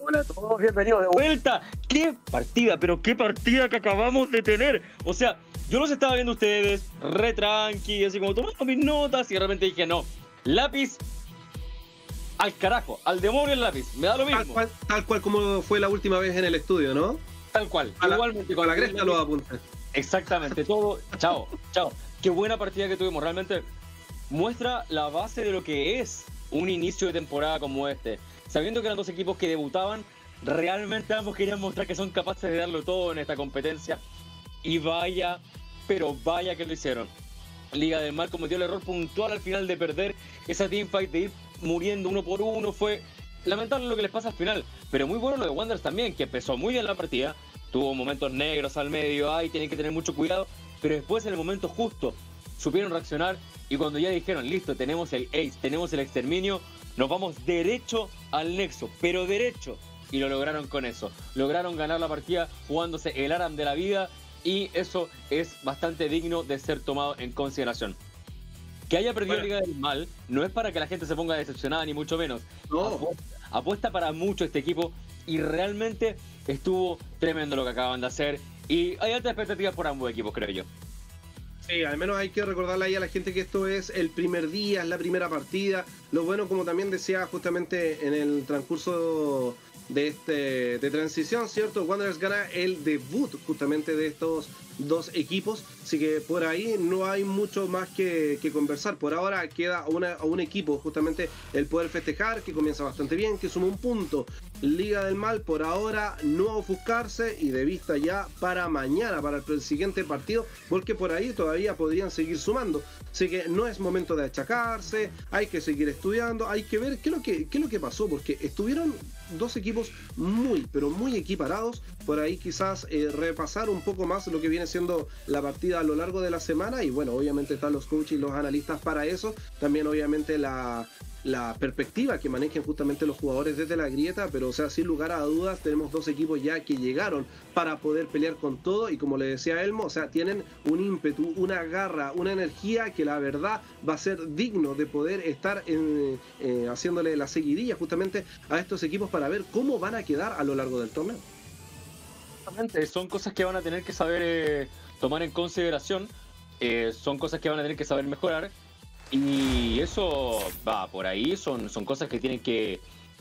Hola a todos, bienvenidos de vuelta. ¡Qué partida! Pero qué partida que acabamos de tener. O sea, yo los estaba viendo a ustedes, re tranqui, así como tomando mis notas y de repente dije, no, lápiz al carajo, al demonio el lápiz, me da lo mismo. Tal cual como fue la última vez en el estudio, ¿no? Tal cual, igualmente con la cresta los apuntes. Exactamente, todo, chao, chao. Qué buena partida que tuvimos, realmente muestra la base de lo que es un inicio de temporada como este. Sabiendo que eran dos equipos que debutaban, realmente ambos querían mostrar que son capaces de darlo todo en esta competencia. Y vaya, pero vaya que lo hicieron. Liga del Mal cometió el error puntual al final de perder esa teamfight, de ir muriendo uno por uno. Fue lamentable lo que les pasa al final, pero muy bueno lo de Wanderers también, que empezó muy bien la partida. Tuvo momentos negros al medio, ahí tienen que tener mucho cuidado, pero después en el momento justo supieron reaccionar. Y cuando ya dijeron, listo, tenemos el ace, tenemos el exterminio, nos vamos derecho al nexo, pero derecho. Y lo lograron con eso. Lograron ganar la partida jugándose el ARAM de la vida. Y eso es bastante digno de ser tomado en consideración. Que haya perdido Liga del Mal no es para que la gente se ponga decepcionada, ni mucho menos. No. Apuesta para mucho este equipo. Y realmente estuvo tremendo lo que acaban de hacer. Y hay altas expectativas por ambos equipos, creo yo. Sí, al menos hay que recordarle ahí a la gente que esto es el primer día, es la primera partida. Lo bueno, como también decía justamente en el transcurso de transición, ¿cierto? Wanderers gana el debut justamente de estos dos equipos, así que por ahí no hay mucho más que conversar. Por ahora queda a un equipo justamente el poder festejar, que comienza bastante bien, que suma un punto. Liga del Mal por ahora no ofuscarse y de vista ya para mañana, para el siguiente partido, porque por ahí todavía podrían seguir sumando. Así que no es momento de achacarse, hay que seguir estudiando, hay que ver qué es lo que pasó, porque estuvieron dos equipos muy, pero muy equiparados. Por ahí quizás repasar un poco más lo que viene siendo la partida a lo largo de la semana, y bueno, obviamente están los coaches y los analistas para eso. También obviamente la perspectiva que manejen justamente los jugadores desde la grieta, pero o sea, sin lugar a dudas tenemos dos equipos ya que llegaron para poder pelear con todo, y como le decía Elmo, o sea, tienen un ímpetu, una garra, una energía que la verdad va a ser digno de poder estar haciéndole la seguidilla justamente a estos equipos para ver cómo van a quedar a lo largo del torneo. Son cosas que van a tener que saber tomar en consideración, son cosas que van a tener que saber mejorar. Y eso va por ahí, son cosas que tienen que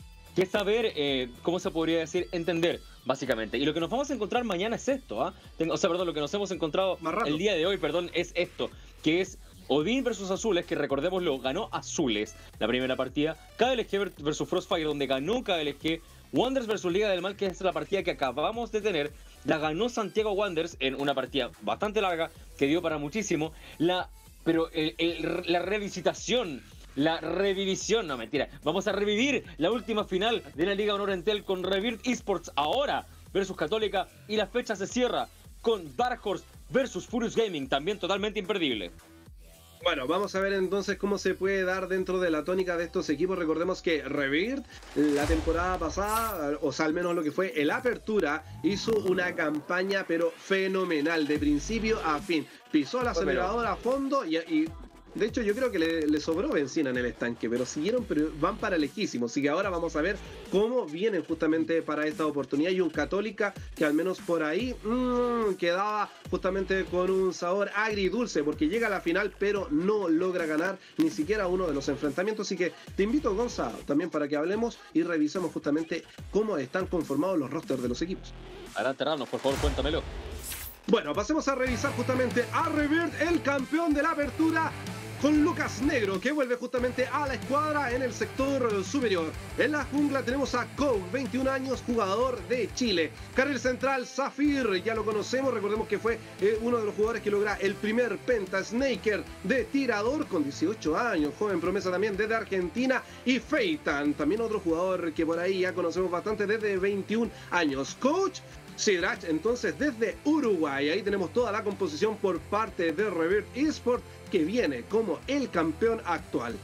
saber, ¿cómo se podría decir? Entender, básicamente. Y lo que nos vamos a encontrar mañana es esto, lo que nos hemos encontrado el día de hoy, es esto, que es Odin versus Azules, que recordémoslo, ganó Azules la primera partida. KLG versus Frostfire, donde ganó KLG. Wanderers versus Liga del Mal, que es la partida que acabamos de tener, la ganó Santiago Wanderers en una partida bastante larga, que dio para muchísimo. Pero la revisitación, la revivisión, no mentira, vamos a revivir la última final de la Liga Honor Entel con Rebirth Esports ahora versus Católica, y la fecha se cierra con Dark Horse versus Furious Gaming, también totalmente imperdible. Bueno, vamos a ver entonces cómo se puede dar dentro de la tónica de estos equipos. Recordemos que Rebirth la temporada pasada, o sea, al menos lo que fue el Apertura, hizo una campaña pero fenomenal, de principio a fin. Pisó el acelerador a fondo y de hecho yo creo que le sobró benzina en el estanque, pero siguieron, pero van para lejísimos. Así que ahora vamos a ver cómo vienen justamente para esta oportunidad. Y un Católica que al menos por ahí quedaba justamente con un sabor agridulce, porque llega a la final pero no logra ganar ni siquiera uno de los enfrentamientos. Así que te invito, Gonza, también para que hablemos y revisemos justamente cómo están conformados los rosters de los equipos. Adelante, Ramos, por favor, cuéntamelo. Bueno, pasemos a revisar justamente a Rebirth, el campeón de la Apertura, con Lucas Negro, que vuelve justamente a la escuadra en el sector superior. En la jungla tenemos a Cow, 21 años, jugador de Chile. Carril central, Zafir, ya lo conocemos, recordemos que fue uno de los jugadores que logra el primer Penta. Snaker, de tirador, con 18 años, joven promesa también desde Argentina. Y Feitan, también otro jugador que por ahí ya conocemos bastante, desde 21 años. Coach Sidrach, entonces desde Uruguay. Ahí tenemos toda la composición por parte de Rebirth Esports, que viene como el campeón actual.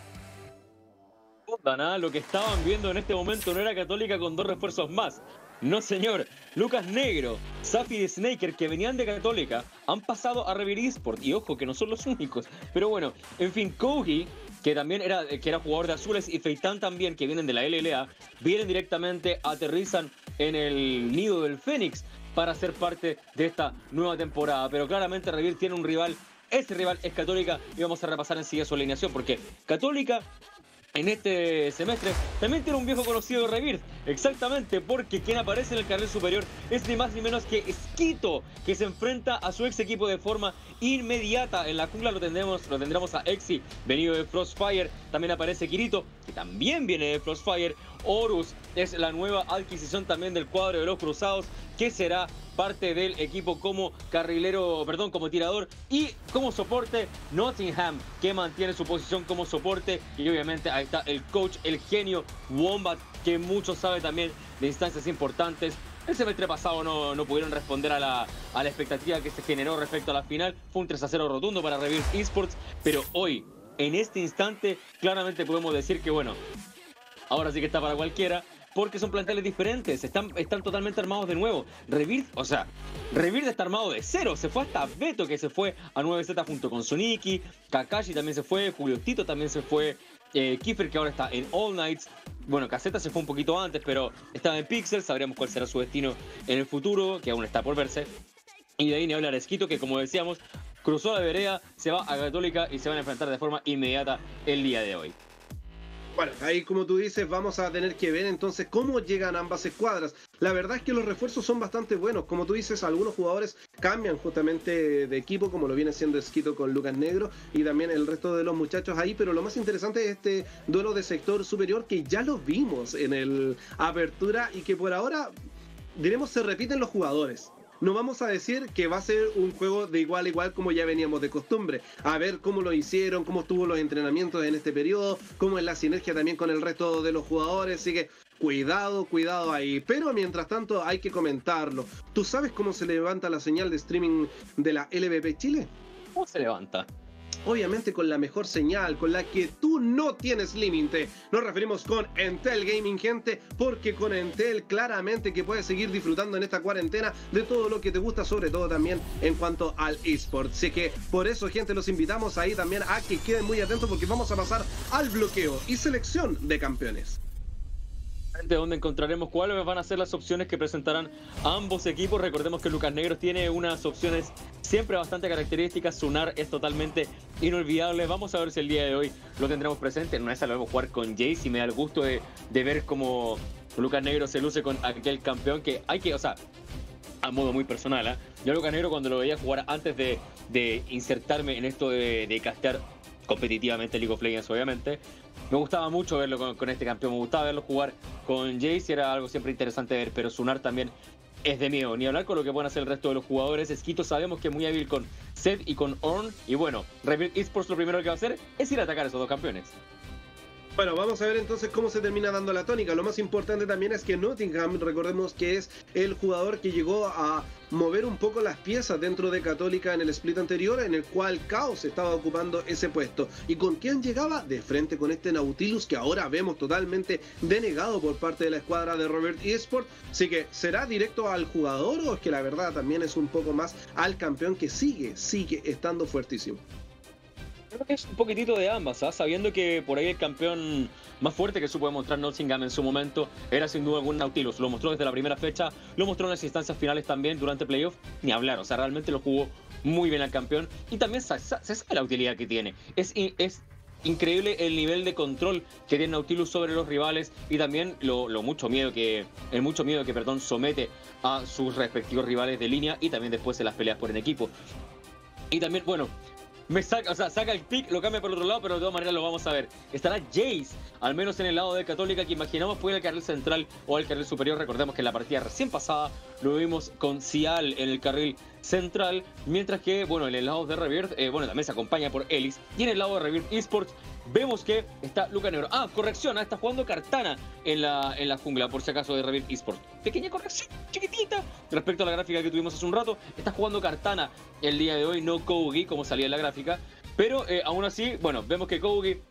Lo que estaban viendo en este momento no era Católica con dos refuerzos más. No, señor. Lucas Negro, Safi y Snaker, que venían de Católica, han pasado a Rebirth Esports. Y ojo, que no son los únicos. Pero bueno, en fin, Kogi que también era jugador de Azules, y Feitán también, que vienen de la LLA, vienen directamente, aterrizan en el nido del Fénix para ser parte de esta nueva temporada. Pero claramente Rebirth tiene un rival, ese rival es Católica, y vamos a repasar enseguida su alineación, porque Católica en este semestre también tiene un viejo conocido de Rebirth, exactamente, porque quien aparece en el carril superior es ni más ni menos que Esquito, que se enfrenta a su ex equipo de forma inmediata. En la jungla lo tendremos a Exi, venido de Frostfire. También aparece Kirito, que también viene de Frostfire. Horus es la nueva adquisición también del cuadro de los Cruzados, que será parte del equipo como como tirador, y como soporte Nottingham, que mantiene su posición como soporte. Y obviamente ahí está el coach, el genio Wombat, que mucho sabe también de instancias importantes. El semestre pasado no pudieron responder a la expectativa que se generó respecto a la final. Fue un 3-0 rotundo para Rebirth Esports, pero hoy, en este instante, claramente podemos decir que bueno, ahora sí que está para cualquiera, porque son planteles diferentes, están totalmente armados de nuevo. Rebirth está armado de cero, se fue hasta Beto, que se fue a 9Z junto con Soniki, Kakashi también se fue, Julio Tito también se fue, Kiefer, que ahora está en All Knights. Bueno, Caseta se fue un poquito antes, pero estaba en Pixel, sabremos cuál será su destino en el futuro, que aún está por verse. Y de ahí ni hablar a Esquito, que como decíamos, cruzó la vereda, se va a Católica y se van a enfrentar de forma inmediata el día de hoy. Bueno, ahí como tú dices, vamos a tener que ver entonces cómo llegan ambas escuadras. La verdad es que los refuerzos son bastante buenos. Como tú dices, algunos jugadores cambian justamente de equipo, como lo viene haciendo Esquito con Lucas Negro, y también el resto de los muchachos ahí. Pero lo más interesante es este duelo de sector superior, que ya lo vimos en el Apertura y que por ahora, diremos, se repiten los jugadores. No vamos a decir que va a ser un juego de igual a igual como ya veníamos de costumbre. A ver cómo lo hicieron, cómo estuvo los entrenamientos en este periodo, cómo es la sinergia también con el resto de los jugadores. Así que cuidado ahí. Pero mientras tanto hay que comentarlo. ¿Tú sabes cómo se levanta la señal de streaming de la LVP Chile? ¿Cómo se levanta? Obviamente con la mejor señal, con la que tú no tienes límite. Nos referimos con Entel Gaming, gente, porque con Entel claramente que puedes seguir disfrutando en esta cuarentena de todo lo que te gusta, sobre todo también en cuanto al eSport. Así que por eso, gente, los invitamos ahí también a que queden muy atentos, porque vamos a pasar al bloqueo y selección de campeones, donde encontraremos cuáles van a ser las opciones que presentarán ambos equipos. Recordemos que Lucas Negros tiene unas opciones siempre bastante características. Sunar es totalmente inolvidable. Vamos a ver si el día de hoy lo tendremos presente. En una vez lo vamos a jugar con Jace, y me da el gusto de ver cómo Lucas Negros se luce con aquel campeón que hay que, o sea, a modo muy personal, ¿eh? Yo a Lucas Negro, cuando lo veía jugar antes de insertarme en esto de castear competitivamente League of Legends, obviamente, me gustaba mucho verlo con este campeón. Me gustaba verlo jugar con Jace, era algo siempre interesante de ver, pero Sunar también es de miedo. Ni hablar con lo que pueden hacer el resto de los jugadores. Esquito sabemos que es muy hábil con Zed y con Ornn, y bueno, Rebirth Esports lo primero que va a hacer es ir a atacar a esos dos campeones. Bueno, vamos a ver entonces cómo se termina dando la tónica. Lo más importante también es que Nottingham, recordemos que es el jugador que llegó a mover un poco las piezas dentro de Católica en el split anterior, en el cual Chaos estaba ocupando ese puesto. ¿Y con quién llegaba? De frente con este Nautilus, que ahora vemos totalmente denegado por parte de la escuadra de Rebirth Esports. Así que, ¿será directo al jugador, o es que la verdad también es un poco más al campeón, que sigue estando fuertísimo? Creo que es un poquitito de ambas, ¿eh? Sabiendo que por ahí el campeón más fuerte que supo demostrar Nottingham en su momento era sin duda algún Nautilus. Lo mostró desde la primera fecha, lo mostró en las instancias finales también durante playoff, ni hablar. O sea, realmente lo jugó muy bien al campeón, y también se sabe la utilidad que tiene. Es increíble el nivel de control que tiene Nautilus sobre los rivales, y también el mucho miedo que somete a sus respectivos rivales de línea, y también después en las peleas por en equipo. Y también, bueno, saca el pick, lo cambia por el otro lado, pero de todas maneras lo vamos a ver. Estará Jace, al menos en el lado de Católica, que imaginamos puede ir al carril central o al carril superior. Recordemos que en la partida recién pasada lo vimos con Cial en el carril central, mientras que, bueno, en el lado de Rebirth, también se acompaña por Ellis, y en el lado de Rebirth Esports vemos que está Lucas Negro. Corrección, está jugando Cartana en la jungla, por si acaso, de Rebirth Esports. Pequeña corrección, chiquitita, respecto a la gráfica que tuvimos hace un rato. Está jugando Cartana el día de hoy, no Kogi, como salía en la gráfica. Pero aún así, bueno, vemos que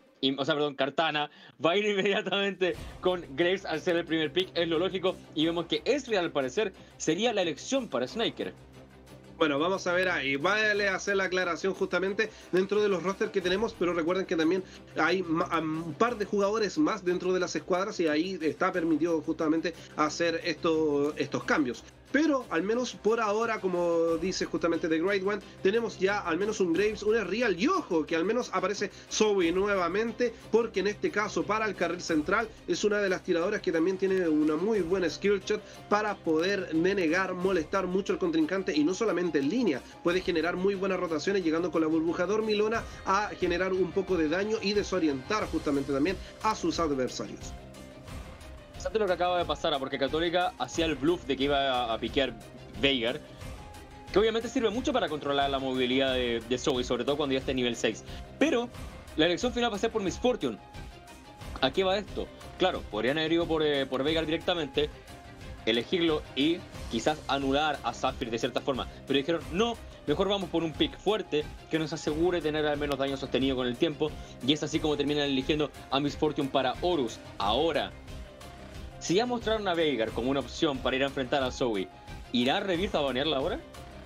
Cartana va a ir inmediatamente con Graves al ser el primer pick, es lo lógico. Y vemos que Ezreal, al parecer, sería la elección para Snaker. Bueno, vamos a ver ahí. Vale a hacer la aclaración justamente dentro de los rosters que tenemos, pero recuerden que también hay un par de jugadores más dentro de las escuadras y ahí está permitido justamente hacer estos cambios. Pero al menos por ahora, como dice justamente The Great One, tenemos ya al menos un Graves, un Real y ojo, que al menos aparece Zoe nuevamente, porque en este caso para el carril central es una de las tiradoras que también tiene una muy buena skill shot para poder denegar, molestar mucho al contrincante y no solamente en línea, puede generar muy buenas rotaciones llegando con la burbuja dormilona a generar un poco de daño y desorientar justamente también a sus adversarios. Interesante lo que acaba de pasar, porque Católica hacía el bluff de que iba a piquear Veigar, que obviamente sirve mucho para controlar la movilidad de Zoe, sobre todo cuando ya esté en nivel 6. Pero la elección final va a ser por Miss Fortune. ¿A qué va esto? Claro, podrían haber ido por Veigar directamente, elegirlo y quizás anular a Zafir de cierta forma. Pero dijeron, no, mejor vamos por un pick fuerte que nos asegure tener al menos daño sostenido con el tiempo. Y es así como terminan eligiendo a Miss Fortune para Horus. Ahora, si ya mostraron a Veigar como una opción para ir a enfrentar a Zoe, ¿irá Rebirth a banearla ahora?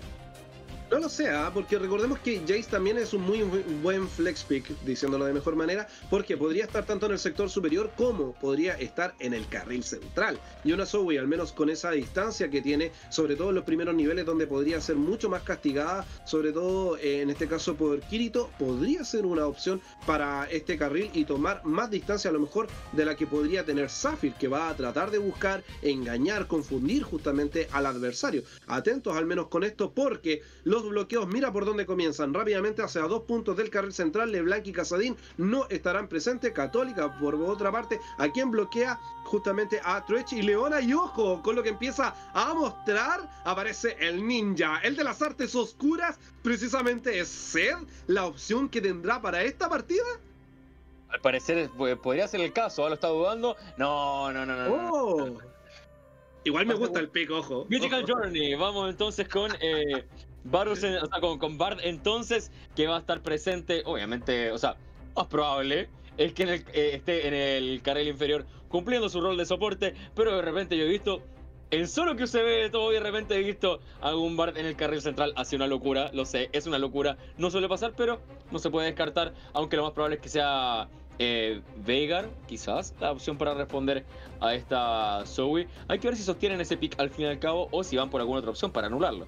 No lo sé, porque recordemos que Jace también es un muy buen flex pick, diciéndolo de mejor manera, porque podría estar tanto en el sector superior como podría estar en el carril central. Y una Zoe, al menos con esa distancia que tiene, sobre todo en los primeros niveles donde podría ser mucho más castigada, sobre todo en este caso por Kirito, podría ser una opción para este carril y tomar más distancia a lo mejor de la que podría tener Zafir, que va a tratar de buscar, engañar, confundir justamente al adversario. Atentos al menos con esto porque los bloqueos, mira por dónde comienzan, rápidamente hacia 2 puntos del carril central. LeBlanc y Casadín no estarán presentes. Católica por otra parte, a quien bloquea justamente a Truech y Leona, y ojo con lo que empieza a mostrar, aparece el ninja, el de las artes oscuras. Precisamente es Zed la opción que tendrá para esta partida. Al parecer podría ser el caso, lo está dudando. No. Oh. Igual me gusta el pick, ojo. Mythical Journey, vamos entonces con Varus, o sea, con Bard entonces, que va a estar presente, obviamente, o sea, más probable es que esté en el carril inferior cumpliendo su rol de soporte, pero de repente yo he visto, en solo que se ve todo, y de repente he visto a algún Bard en el carril central, hace una locura, lo sé, es una locura, no suele pasar, pero no se puede descartar, aunque lo más probable es que sea Veigar, quizás, la opción para responder a esta Zoe. Hay que ver si sostienen ese pick al fin y al cabo o si van por alguna otra opción para anularlo.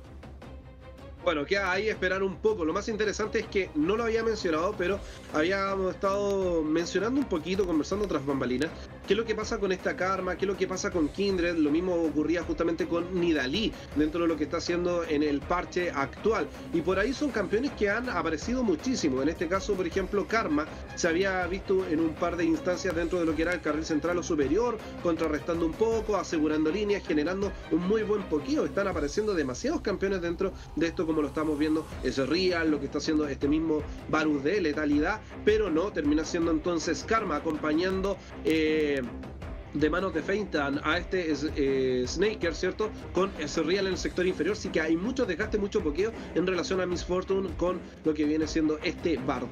Bueno, queda ahí esperar un poco. Lo más interesante es que no lo había mencionado, pero habíamos estado mencionando un poquito, conversando tras bambalinas, qué es lo que pasa con esta Karma, qué es lo que pasa con Kindred. Lo mismo ocurría justamente con Nidalee dentro de lo que está haciendo en el parche actual. Y por ahí son campeones que han aparecido muchísimo. En este caso, por ejemplo, Karma se había visto en un par de instancias dentro de lo que era el carril central o superior, contrarrestando un poco, asegurando líneas, generando un muy buen pokeo. Están apareciendo demasiados campeones dentro de esto, como lo estamos viendo. Es Real, lo que está haciendo este mismo Varus de letalidad, pero no, termina siendo entonces Karma acompañando de manos de Feintan a este Snaker, ¿cierto? Con Real en el sector inferior, sí que hay mucho desgaste, mucho pokeo en relación a Miss Fortune con lo que viene siendo este bardo.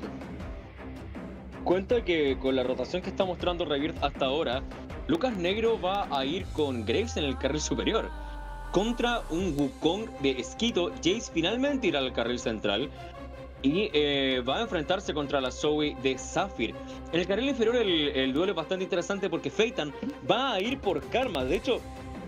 Cuenta que con la rotación que está mostrando Rebirth hasta ahora, Lucas Negro va a ir con Graves en el carril superior contra un Wukong de Esquito. Jace finalmente irá al carril central y va a enfrentarse contra la Zoe de Zafir. En el carril inferior el duelo es bastante interesante porque Feitan va a ir por Karma. De hecho,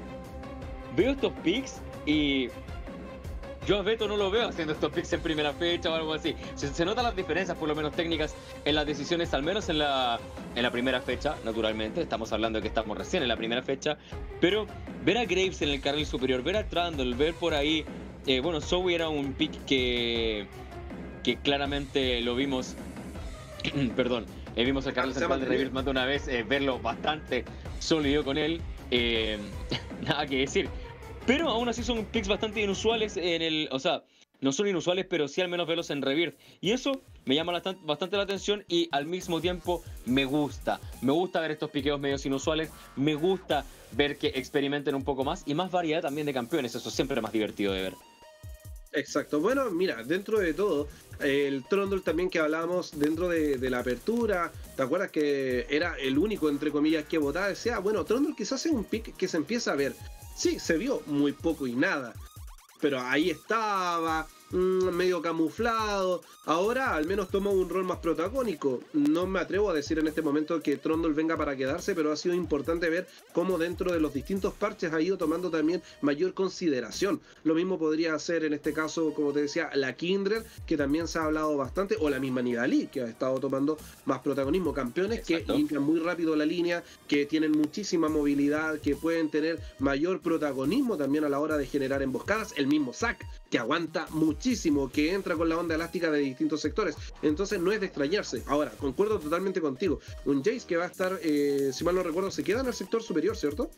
veo estos picks y yo a Beto no lo veo haciendo estos picks en primera fecha o algo así. Se notan las diferencias, por lo menos técnicas, en las decisiones, al menos en la primera fecha, naturalmente. Estamos hablando de que estamos recién en la primera fecha. Pero ver a Graves en el carril superior, ver a Trundle, ver por ahí... bueno, Zoe era un pick que claramente lo vimos... perdón, vimos el carril central de Rebirth más de una vez, verlo bastante sólido con él. Nada que decir. Pero aún así son picks bastante inusuales o sea, no son inusuales, pero sí al menos verlos en Rebirth. Y eso me llama bastante la atención y al mismo tiempo me gusta. Me gusta ver estos piqueos medios inusuales. Me gusta ver que experimenten un poco más y más variedad también de campeones. Eso siempre es más divertido de ver. Exacto. Bueno, mira, dentro de todo, el Trundle también que hablábamos dentro de la apertura, ¿te acuerdas que era el único, entre comillas, que votaba? Decía, bueno, Trundle quizás sea un pick que se empieza a ver. Sí, se vio muy poco y nada, pero ahí estaba, medio camuflado. Ahora al menos toma un rol más protagónico. No me atrevo a decir en este momento que Trundle venga para quedarse, pero ha sido importante ver cómo dentro de los distintos parches ha ido tomando también mayor consideración. Lo mismo podría hacer en este caso, como te decía, la Kindred, que también se ha hablado bastante, o la misma Nidalee, que ha estado tomando más protagonismo. Campeones que limpian muy rápido la línea, que tienen muchísima movilidad, que pueden tener mayor protagonismo también a la hora de generar emboscadas. El mismo Zac, que aguanta muchísimo, que entra con la onda elástica de distintos sectores. Entonces no es de extrañarse. Ahora, concuerdo totalmente contigo. Un Jace que va a estar, si mal no recuerdo, se queda en el sector superior, ¿cierto?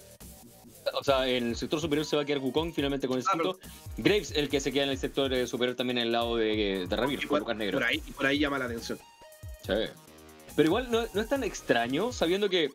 O sea, en el sector superior se va a quedar Wukong finalmente con el 5. Graves, el que se queda en el sector superior también en el lado de Ravir, con Lucas Negro. Por ahí llama la atención. Sí. Pero igual no es tan extraño, sabiendo que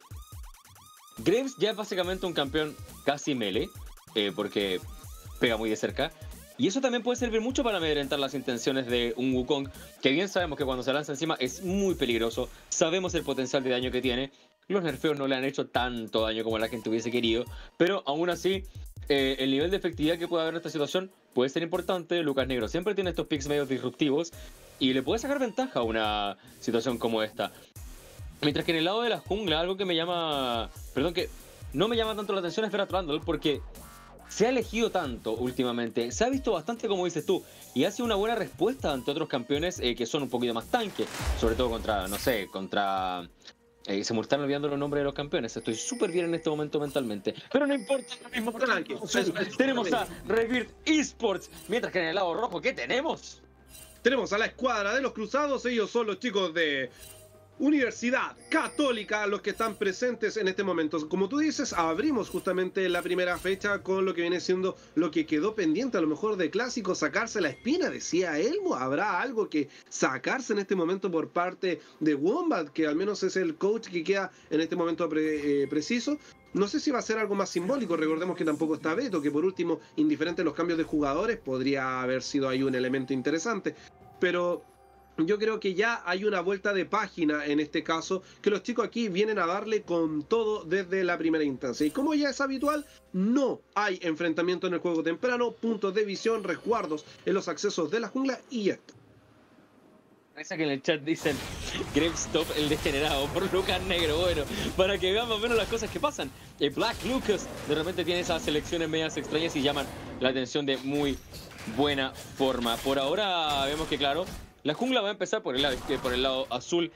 Graves ya es básicamente un campeón casi melee, porque pega muy de cerca. Y eso también puede servir mucho para amedrentar las intenciones de un Wukong, que bien sabemos que cuando se lanza encima es muy peligroso. Sabemos el potencial de daño que tiene. Los nerfeos no le han hecho tanto daño como la gente hubiese querido, pero aún así el nivel de efectividad que puede haber en esta situación puede ser importante. Lucas Negro siempre tiene estos picks medios disruptivos y le puede sacar ventaja a una situación como esta. Mientras que en el lado de la jungla, algo que me llama... Perdón, que no me llama tanto la atención es ver a Trundle, porque se ha elegido tanto últimamente, se ha visto bastante como dices tú, y ha sido una buena respuesta ante otros campeones que son un poquito más tanque, sobre todo contra, no sé, contra... se me están olvidando los nombres de los campeones. Estoy súper bien en este momento mentalmente, pero no importa, lo mismo tenemos a Rebirth Esports. Mientras que en el lado rojo, ¿qué tenemos? Tenemos a la escuadra de los cruzados. Ellos son los chicos de Universidad Católica los que están presentes en este momento. Como tú dices, abrimos justamente la primera fecha con lo que viene siendo lo que quedó pendiente a lo mejor de clásico, sacarse la espina, decía Elmo. ¿Habrá algo que sacarse en este momento por parte de Wombat, que al menos es el coach que queda en este momento preciso? No sé si va a ser algo más simbólico. Recordemos que tampoco está Beto, que por último, indiferente a los cambios de jugadores, podría haber sido ahí un elemento interesante. Pero yo creo que ya hay una vuelta de página en este caso, que los chicos aquí vienen a darle con todo desde la primera instancia. Y como ya es habitual, no hay enfrentamiento en el juego temprano, puntos de visión, resguardos en los accesos de la jungla y ya está. Esa que en el chat dicen Gravestop el degenerado por Lucas Negro. Bueno, para que vean más o menos las cosas que pasan. El Black Lucas de repente tiene esas selecciones medias extrañas y llaman la atención de muy buena forma. Por ahora vemos que claro, la jungla va a empezar por el lado azul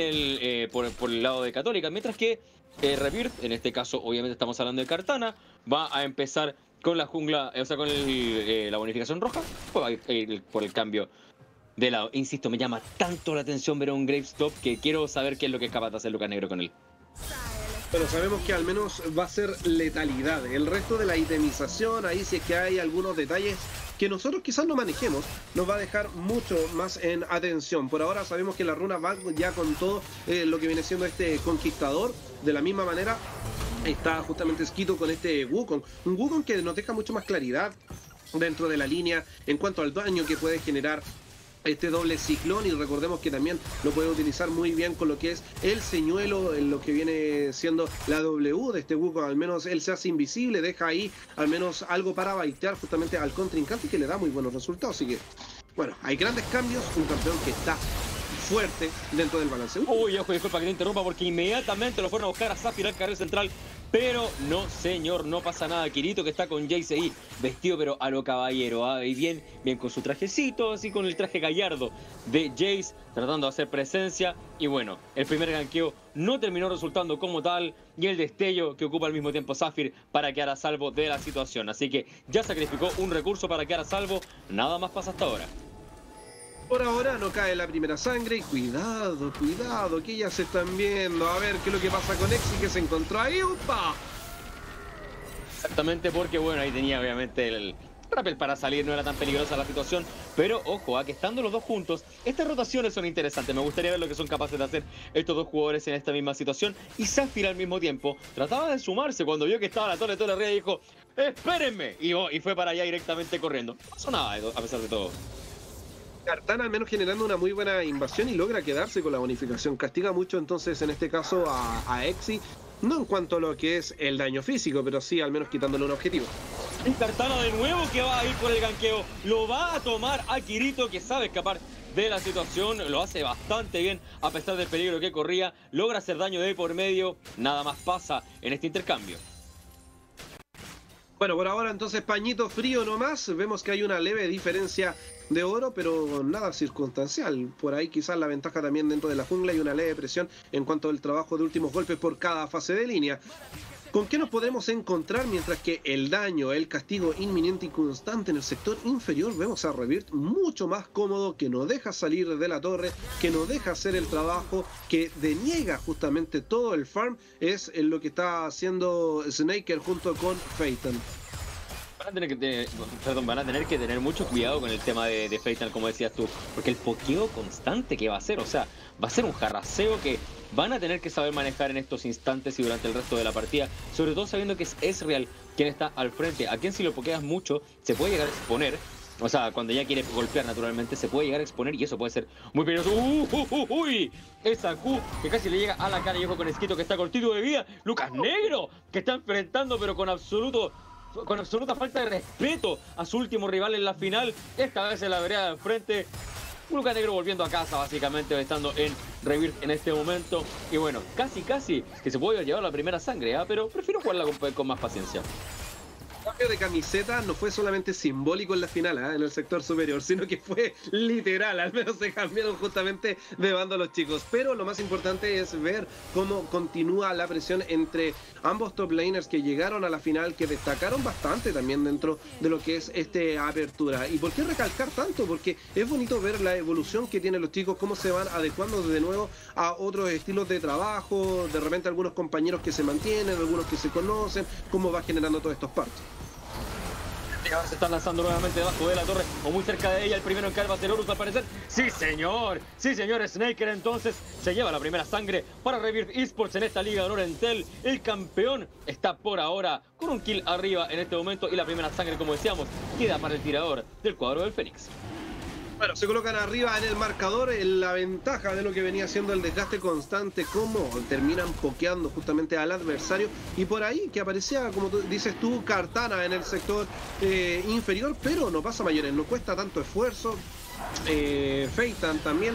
por el lado de Católica, mientras que Rebirth, en este caso obviamente estamos hablando de Kartana, va a empezar con la jungla, o sea con la bonificación roja, por el cambio de lado. Insisto, me llama tanto la atención ver a un Gravestop que quiero saber qué es lo que es capaz de hacer Lucas Negro con él. Pero sabemos que al menos va a ser letalidad. El resto de la itemización, ahí si es que hay algunos detalles que nosotros quizás no manejemos, nos va a dejar mucho más en atención. Por ahora sabemos que la runa va ya con todo lo que viene siendo este conquistador. De la misma manera está justamente Skito con este Wukong. Un Wukong que nos deja mucho más claridad dentro de la línea en cuanto al daño que puede generar este doble ciclón, y recordemos que también lo puede utilizar muy bien con lo que es el señuelo, en lo que viene siendo la W de este Wukong. Al menos él se hace invisible, deja ahí al menos algo para baitear justamente al contrincante, que le da muy buenos resultados. Así que, bueno, hay grandes cambios, un campeón que está fuerte dentro del balance. Uy, ojo, disculpa que te interrumpa, porque inmediatamente lo fueron a buscar a Zafir al carril central. Pero no, señor, no pasa nada. Kirito, que está con Jace ahí, vestido pero a lo caballero, y bien con su trajecito, así con el traje gallardo de Jace, tratando de hacer presencia. Y bueno, el primer ganqueo no terminó resultando como tal, y el destello que ocupa al mismo tiempo Zafir para quedar a salvo de la situación. Así que ya sacrificó un recurso para quedar a salvo. Nada más pasa hasta ahora. Por ahora no cae la primera sangre. Y cuidado, cuidado, que ya se están viendo. A ver qué es lo que pasa con Exi, que se encontró ahí. ¡Upa! Exactamente, porque bueno, ahí tenía obviamente el rappel para salir, no era tan peligrosa la situación. Pero ojo, que estando los dos juntos, estas rotaciones son interesantes. Me gustaría ver lo que son capaces de hacer estos dos jugadores en esta misma situación. Y Zafir al mismo tiempo trataba de sumarse cuando vio que estaba la torre arriba y dijo: ¡espérenme! Y fue para allá directamente corriendo. No pasó nada a pesar de todo. Kartana al menos generando una muy buena invasión y logra quedarse con la bonificación. Castiga mucho entonces en este caso a Exi, no en cuanto a lo que es el daño físico, pero sí al menos quitándole un objetivo. Y Cartana de nuevo que va a ir por el ganqueo. Lo va a tomar a Kirito, que sabe escapar de la situación. Lo hace bastante bien a pesar del peligro que corría. Logra hacer daño de por medio. Nada más pasa en este intercambio. Bueno, por ahora entonces pañito frío nomás. Vemos que hay una leve diferencia de oro, pero nada circunstancial. Por ahí quizás la ventaja también dentro de la jungla y una leve presión en cuanto al trabajo de últimos golpes por cada fase de línea. ¿Con qué nos podremos encontrar mientras que el daño, el castigo inminente y constante en el sector inferior? Vemos a Rebirth mucho más cómodo, que no deja salir de la torre, que no deja hacer el trabajo, que deniega justamente todo el farm. Es lo que está haciendo Snaker junto con Phaeton. Van a tener que tener mucho cuidado con el tema de Phaeton, como decías tú, porque el pokeo constante que va a hacer, o sea, va a ser un jarraseo que van a tener que saber manejar en estos instantes y durante el resto de la partida, sobre todo sabiendo que es Ezreal quien está al frente, a quien si lo pokeas mucho se puede llegar a exponer. O sea, cuando ya quiere golpear naturalmente se puede llegar a exponer y eso puede ser muy peligroso. ¡Uy! Esa Q que casi le llega a la cara y ojo con Esquito que está cortito de vida. Lucas Negro que está enfrentando pero con absoluta falta de respeto a su último rival en la final. Esta vez en la vereda de frente. Lucas Negro volviendo a casa básicamente, estando en Rebirth en este momento. Y bueno, casi que se puede llevar la primera sangre, pero prefiero jugarla con más paciencia. El cambio de camiseta no fue solamente simbólico en la final, en el sector superior, sino que fue literal. Al menos se cambiaron justamente de bando los chicos. Pero lo más importante es ver cómo continúa la presión entre ambos top laners que llegaron a la final, que destacaron bastante también dentro de lo que es esta apertura. ¿Y por qué recalcar tanto? Porque es bonito ver la evolución que tienen los chicos, cómo se van adecuando de nuevo a otros estilos de trabajo, de repente algunos compañeros que se mantienen, algunos que se conocen, cómo va generando todos estos parches. Se están lanzando nuevamente debajo de la torre o muy cerca de ella. El primero en caer va a ser Horus al parecer. Sí señor, Snaker entonces se lleva la primera sangre para Rebirth Esports en esta Liga de Honor Entel. El campeón está por ahora con un kill arriba en este momento y la primera sangre, como decíamos, queda para el tirador del cuadro del Fénix. Bueno, se colocan arriba en el marcador, en la ventaja de lo que venía siendo el desgaste constante, cómo terminan pokeando justamente al adversario. Y por ahí que aparecía, como tú dices tú, Cartana en el sector inferior, pero no pasa mayores, no cuesta tanto esfuerzo. Phaeton también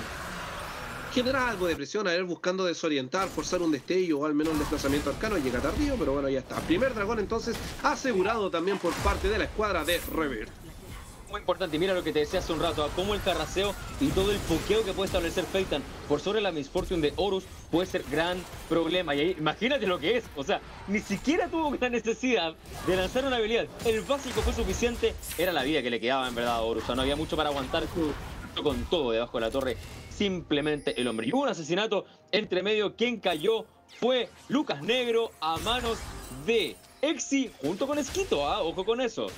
genera algo de presión, a ver, buscando desorientar, forzar un destello o al menos un desplazamiento arcano. Llega tardío, pero bueno, ya está. Primer dragón entonces asegurado también por parte de la escuadra de Rebirth. Muy importante, mira lo que te decía hace un rato, cómo el carraseo y todo el pokeo que puede establecer Phaeton por sobre la Miss Fortune de Horus puede ser gran problema. Y ahí, imagínate lo que es, o sea, ni siquiera tuvo la necesidad de lanzar una habilidad. El básico fue suficiente, era la vida que le quedaba en verdad a Horus, o sea, no había mucho para aguantar con todo debajo de la torre, simplemente el hombre. Y hubo un asesinato entre medio, quien cayó fue Lucas Negro a manos de Exi junto con Esquito, ojo con eso.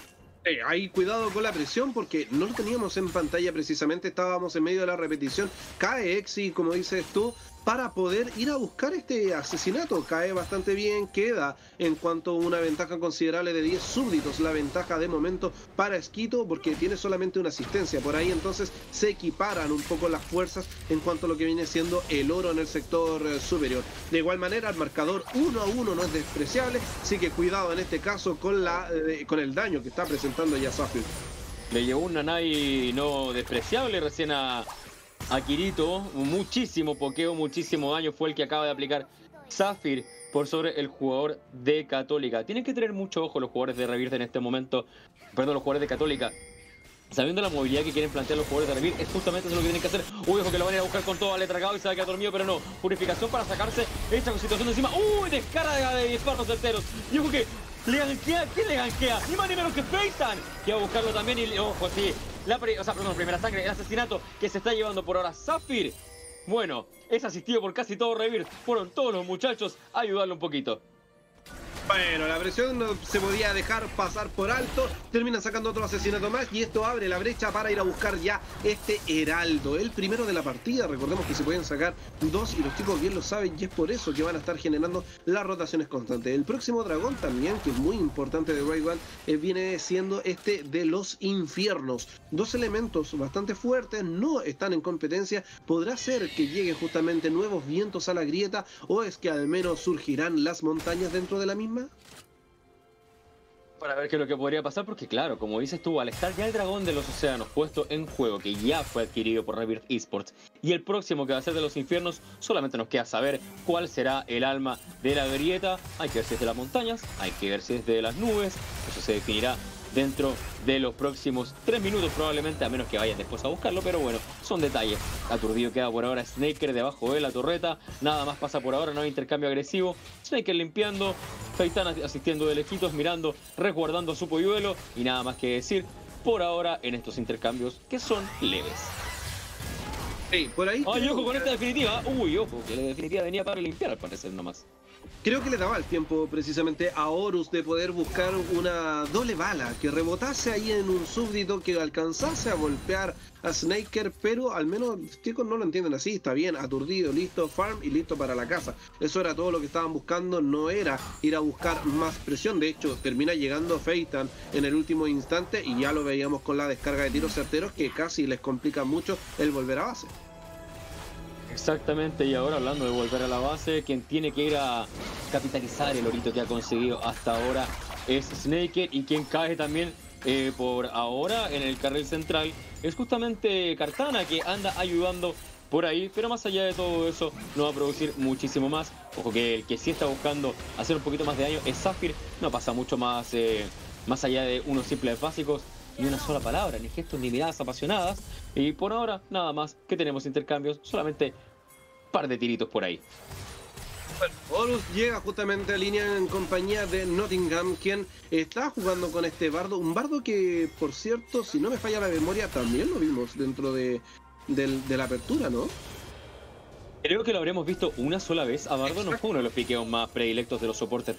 Ahí cuidado con la presión porque no lo teníamos en pantalla precisamente, estábamos en medio de la repetición. Cae Exi, como dices tú, para poder ir a buscar este asesinato. Cae bastante bien, queda en cuanto a una ventaja considerable de 10 súbditos. La ventaja de momento para Esquito porque tiene solamente una asistencia. Por ahí entonces se equiparan un poco las fuerzas en cuanto a lo que viene siendo el oro en el sector superior. De igual manera el marcador 1-1 no es despreciable, así que cuidado en este caso con el daño que está presentando ya Zafir. Le llevó un nanai no despreciable recién a Kirito, muchísimo pokeo, muchísimo daño fue el que acaba de aplicar Zafir por sobre el jugador de Católica. Tienen que tener mucho ojo los jugadores de Rebirth en este momento, perdón, los jugadores de Católica. Sabiendo la movilidad que quieren plantear los jugadores de Rebirth, es justamente eso lo que tienen que hacer. Uy, ojo que lo van a ir a buscar con toda letra tragado y se va a quedar dormido, pero no. Purificación para sacarse esta situación de encima. Uy, descarga de disparos certeros. Y ojo que le gankea, ¿quién le gankea? Ni más ni menos que Phaeton, que va a buscarlo también y ojo, sí. Primera sangre, el asesinato que se está llevando por ahora Zafir. Bueno, es asistido por casi todo Rebirth. Fueron todos los muchachos a ayudarlo un poquito. Bueno, la presión no se podía dejar pasar por alto. Terminan sacando otro asesinato más y esto abre la brecha para ir a buscar ya este Heraldo, el primero de la partida. Recordemos que se pueden sacar dos y los chicos bien lo saben y es por eso que van a estar generando las rotaciones constantes. El próximo dragón también, que es muy importante de Raid One, viene siendo este de los infiernos. Dos elementos bastante fuertes, no están en competencia. ¿Podrá ser que lleguen justamente nuevos vientos a la grieta o es que al menos surgirán las montañas dentro de la misma? para ver qué es lo que podría pasar, porque claro, como dices tú, al estar ya el dragón de los océanos puesto en juego, que ya fue adquirido por Rebirth Esports, y el próximo que va a ser de los infiernos, solamente nos queda saber cuál será el alma de la grieta. Hay que ver si es de las montañas, hay que ver si es de las nubes, eso se definirá dentro de los próximos 3 minutos probablemente, a menos que vayan después a buscarlo, pero bueno, son detalles. Aturdido queda por ahora Snaker debajo de la torreta, nada más pasa por ahora, no hay intercambio agresivo. Snaker limpiando, Feitán asistiendo de lejitos, mirando, resguardando su polluelo, y nada más que decir por ahora en estos intercambios que son leves. Sí, por ahí. Ay, ojo con esta definitiva. Uy, ojo, que la definitiva venía para limpiar al parecer nomás. Creo que le daba el tiempo precisamente a Horus de poder buscar una doble bala que rebotase ahí en un súbdito, que alcanzase a golpear a Snaker, pero al menos los chicos no lo entienden así. Está bien, aturdido, listo, farm y listo para la casa. Eso era todo lo que estaban buscando, no era ir a buscar más presión. De hecho, termina llegando Feitán en el último instante y ya lo veíamos con la descarga de tiros certeros, que casi les complica mucho el volver a base. Exactamente, y ahora hablando de volver a la base, quien tiene que ir a capitalizar el orito que ha conseguido hasta ahora es Snaker, y quien cae también por ahora en el carril central es justamente Kartana, que anda ayudando por ahí, pero más allá de todo eso no va a producir muchísimo más. Ojo que el que sí está buscando hacer un poquito más de daño es Zafir, no pasa mucho más, más allá de unos simples básicos, ni una sola palabra, ni gestos, ni miradas apasionadas. Y por ahora, nada más que tenemos intercambios, solamente un par de tiritos por ahí. Bueno, Horus llega justamente a línea en compañía de Nottingham, quien está jugando con este bardo. Un bardo que, por cierto, si no me falla la memoria, también lo vimos dentro de la apertura, ¿no? Creo que lo habremos visto una sola vez. A Bardo no fue uno de los piqueos más predilectos de los soportes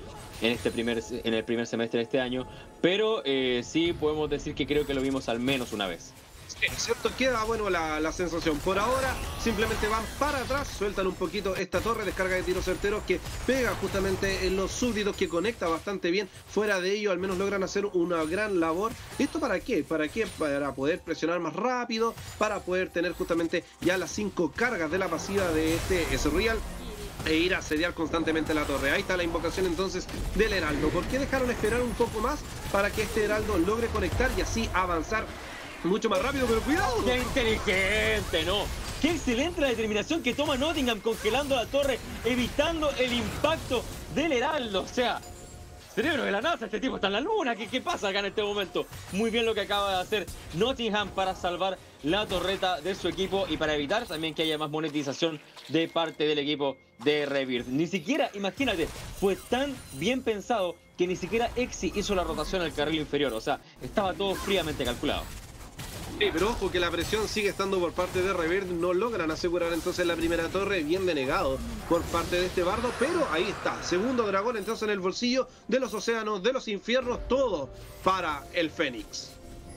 en el primer semestre de este año, pero sí podemos decir que creo que lo vimos al menos una vez. Excepto queda bueno la sensación. Por ahora simplemente van para atrás, sueltan un poquito esta torre, descarga de tiros certeros que pega justamente en los súbditos, que conecta bastante bien. Fuera de ello al menos logran hacer una gran labor. ¿Esto para qué? ¿Para qué? Para poder presionar más rápido, para poder tener justamente ya las 5 cargas de la pasiva de este Ezreal e ir a asediar constantemente la torre. Ahí está la invocación entonces del Heraldo. ¿Por qué dejaron esperar un poco más para que este Heraldo logre conectar y así avanzar mucho más rápido? Pero cuidado. ¡Qué inteligente, no! ¡Qué excelente la determinación que toma Nottingham, congelando la torre, evitando el impacto del Heraldo! O sea, cerebro de la NASA, este tipo está en la luna. ¿Qué pasa acá en este momento? Muy bien lo que acaba de hacer Nottingham para salvar la torreta de su equipo y para evitar también que haya más monetización de parte del equipo de Rebirth. Ni siquiera, imagínate, fue tan bien pensado que ni siquiera Exi hizo la rotación al carril inferior. O sea, estaba todo fríamente calculado. Sí, pero ojo que la presión sigue estando por parte de Rebirth. No logran asegurar entonces la primera torre, bien denegado por parte de este bardo, pero ahí está, segundo dragón entonces en el bolsillo de los océanos, de los infiernos, todo para el Fénix.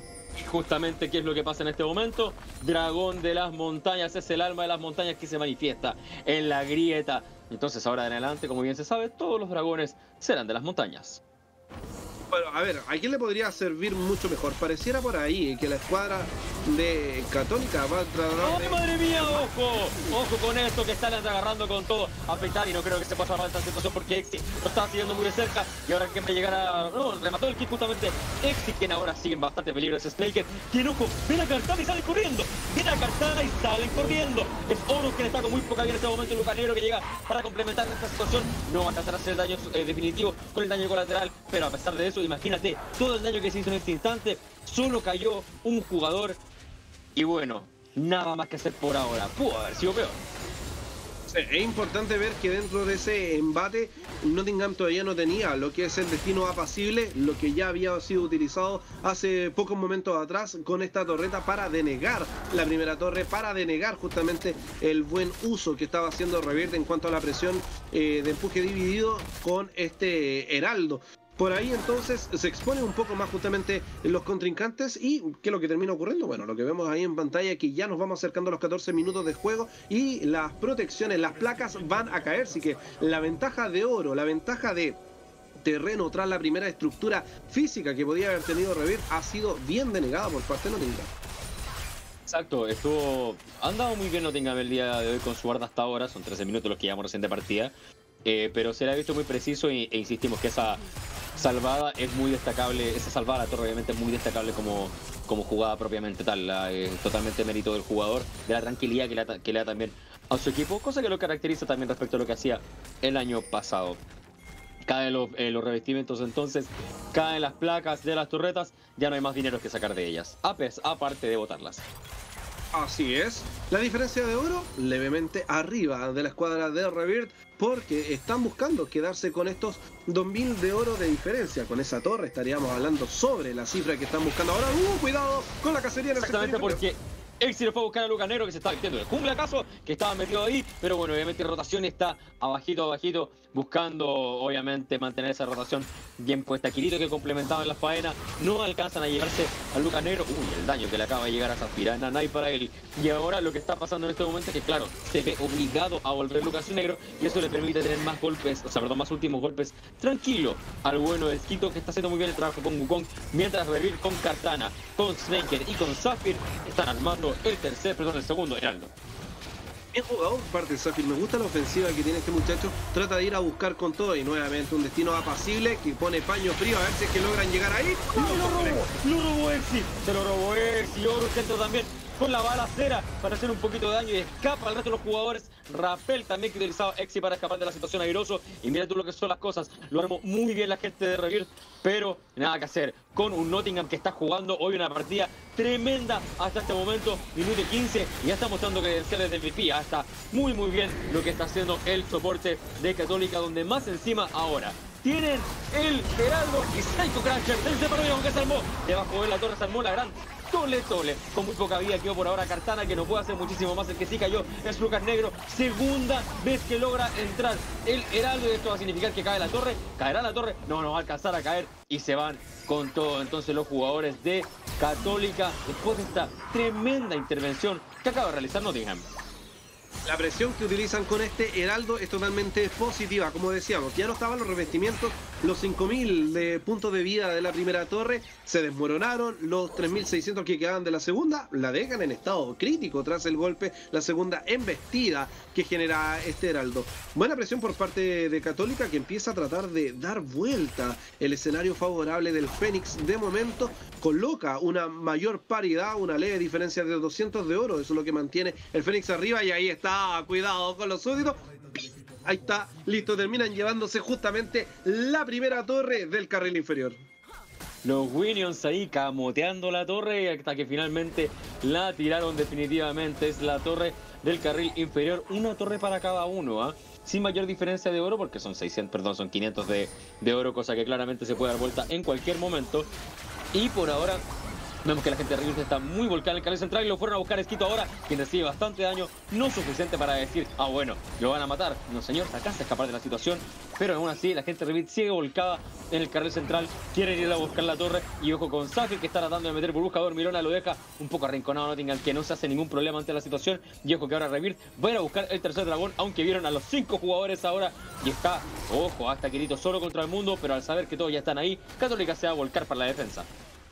Y justamente, ¿qué es lo que pasa en este momento? Dragón de las montañas, es el alma de las montañas que se manifiesta en la grieta. Entonces ahora en adelante, como bien se sabe, todos los dragones serán de las montañas. Bueno, a ver, ¿a quién le podría servir mucho mejor? Pareciera por ahí que la escuadra de Católica va a tratar de... ¡Ay, madre mía! ¡Ojo! ¡Ojo con esto, que están agarrando con todo! Afectar, y no creo que se pueda salvar esta situación porque Exi lo está siguiendo muy de cerca. Y ahora que me llegara... No, remató el kick justamente Exi, quien ahora sigue en bastante peligro. Es Snaker, quien, ojo, ven a Kartana y sale corriendo. Ven a Kartana y salen corriendo. Es Horus, quien está con muy poca vida en este momento. Lucas Negro, que llega para complementar esta situación. No va a tratar de hacer el daño definitivo con el daño colateral, pero a pesar de eso, imagínate todo el daño que se hizo en este instante. Solo cayó un jugador. Y bueno, nada más que hacer por ahora. Pudo haber sido peor. Es importante ver que dentro de ese embate Nottingham todavía no tenía lo que es el destino apacible, lo que ya había sido utilizado hace pocos momentos atrás con esta torreta para denegar la primera torre, para denegar justamente el buen uso que estaba haciendo Rebirth en cuanto a la presión de empuje dividido con este Heraldo. Por ahí entonces se expone un poco más justamente los contrincantes. ¿Y qué es lo que termina ocurriendo? Bueno, lo que vemos ahí en pantalla es que ya nos vamos acercando a los 14 minutos de juego y las protecciones, las placas van a caer. Así que la ventaja de oro, la ventaja de terreno tras la primera estructura física que podía haber tenido Rebirth ha sido bien denegada por parte de Nottingham. Exacto, ha andado muy bien Nottingham el día de hoy con su guarda hasta ahora. Son 13 minutos los que llevamos recién de partida. Pero se le ha visto muy preciso e insistimos que esa salvada es muy destacable, esa salvada a la torre obviamente es muy destacable como jugada propiamente tal, totalmente mérito del jugador, de la tranquilidad que le da también a su equipo, cosa que lo caracteriza también respecto a lo que hacía el año pasado. Caen los revestimientos entonces, caen las placas de las torretas, ya no hay más dinero que sacar de ellas, aparte de botarlas. Así es, la diferencia de oro levemente arriba de la escuadra de Rebirth, porque están buscando quedarse con estos 2000 de oro de diferencia. Con esa torre estaríamos hablando sobre la cifra que están buscando ahora. Cuidado con la cacería en el sector Exactamente, porque Exi lo fue a buscar a Lucas Negro, que se estaba metiendo en el jungla acaso, que estaba metido ahí, pero bueno, obviamente rotación está abajito, buscando obviamente mantener esa rotación bien puesta. Kirito, que complementaba en la faena, no alcanzan a llegarse a Lucas Negro. Uy, el daño que le acaba de llegar a Zafira, Nanai para él. Y ahora lo que está pasando en este momento es que, claro, se ve obligado a volver Lucas Negro, y eso le permite tener más golpes, más últimos golpes tranquilo al bueno de Esquito, que está haciendo muy bien el trabajo con Wukong, mientras Rebirth con Kartana, con Snaker y con Zafir están armando el segundo heraldo. Bien jugado por parte de Zafir, me gusta la ofensiva que tiene este muchacho, trata de ir a buscar con todo y nuevamente un destino apacible que pone paño frío a ver si es que logran llegar ahí. Lo robó Exi, se lo robó Exi, Oro centro también con la balacera para hacer un poquito de daño y escapa al resto de los jugadores. Rappel también, que utilizaba Exi para escapar de la situación airoso, y mira tú lo que son las cosas, lo armó muy bien la gente de Rebirth, pero nada que hacer con un Nottingham que está jugando hoy una partida tremenda hasta este momento, minuto 15, y ya está mostrando credenciales del MVP. Hasta muy bien lo que está haciendo el soporte de Católica, donde más encima ahora tienen el Heraldo y Psycho Cruncher del separador que se armó debajo de la torre, se armó la gran Tole, con muy poca vida quedó por ahora Kartana, que no puede hacer muchísimo más. El que sí cayó es Lucas Negro, segunda vez que logra entrar el Heraldo, y esto va a significar que cae la torre. ¿Caerá la torre? No va a alcanzar a caer, y se van con todo entonces los jugadores de Católica después de esta tremenda intervención que acaba de realizar Nottingham. La presión que utilizan con este Heraldo es totalmente positiva, como decíamos, ya no estaban los revestimientos, los 5000 de puntos de vida de la primera torre se desmoronaron, los 3600 que quedaban de la segunda la dejan en estado crítico tras el golpe, la segunda embestida que genera este Heraldo. Buena presión por parte de Católica, que empieza a tratar de dar vuelta el escenario favorable del Fénix. De momento coloca una mayor paridad, una leve diferencia de 200 de oro, eso es lo que mantiene el Fénix arriba, y ahí está. Cuidado con los súbditos. Ahí está, listo, terminan llevándose justamente la primera torre del carril inferior. Los Winions ahí camoteando la torre hasta que finalmente la tiraron definitivamente. Es la torre del carril inferior, una torre para cada uno, sin mayor diferencia de oro, porque son 500 de oro, cosa que claramente se puede dar vuelta en cualquier momento. Y por ahora vemos que la gente de Rebirth está muy volcada en el carril central, y lo fueron a buscar a Esquito ahora, quien recibe bastante daño, no suficiente para decir, bueno, lo van a matar. No, señor, se alcanza a escapar de la situación, pero aún así la gente de Rebirth sigue volcada en el carril central, quieren ir a buscar la torre, y ojo con Zafir, que está tratando de meter burbuja. Mirona lo deja un poco arrinconado Nottingham, que no se hace ningún problema ante la situación, y ojo que ahora Rebirth va a ir a buscar el tercer dragón, aunque vieron a los 5 jugadores ahora, y está, ojo, hasta Kirito solo contra el mundo, pero al saber que todos ya están ahí, Católica se va a volcar para la defensa.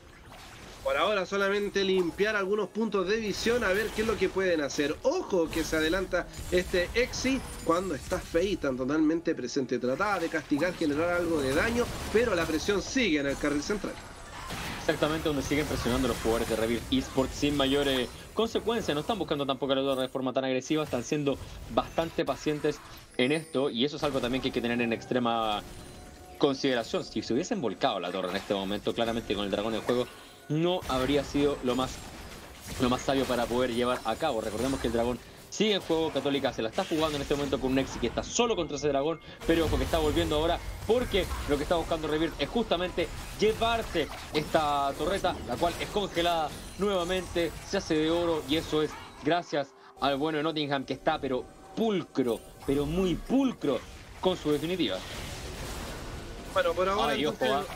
Por ahora solamente limpiar algunos puntos de visión, a ver qué es lo que pueden hacer. Ojo que se adelanta este Exi cuando está Feitan totalmente presente. Trataba de castigar, generar algo de daño, pero la presión sigue en el carril central. Exactamente, donde siguen presionando los jugadores de Rebirth Esports sin mayores consecuencias. No están buscando tampoco la torre de forma tan agresiva, están siendo bastante pacientes en esto, y eso es algo también que hay que tener en extrema consideración. Si se hubiesen volcado la torre en este momento, claramente con el dragón en juego, no habría sido lo más sabio para poder llevar a cabo. Recordemos que el dragón sigue en juego, Católica se la está jugando en este momento con un Exi que está solo contra ese dragón, pero ojo que está volviendo ahora, porque lo que está buscando Rebirth es justamente llevarse esta torreta, la cual es congelada nuevamente, se hace de oro, y eso es gracias al bueno de Nottingham, que está pero pulcro, pero muy pulcro con su definitiva. Bueno, por ahora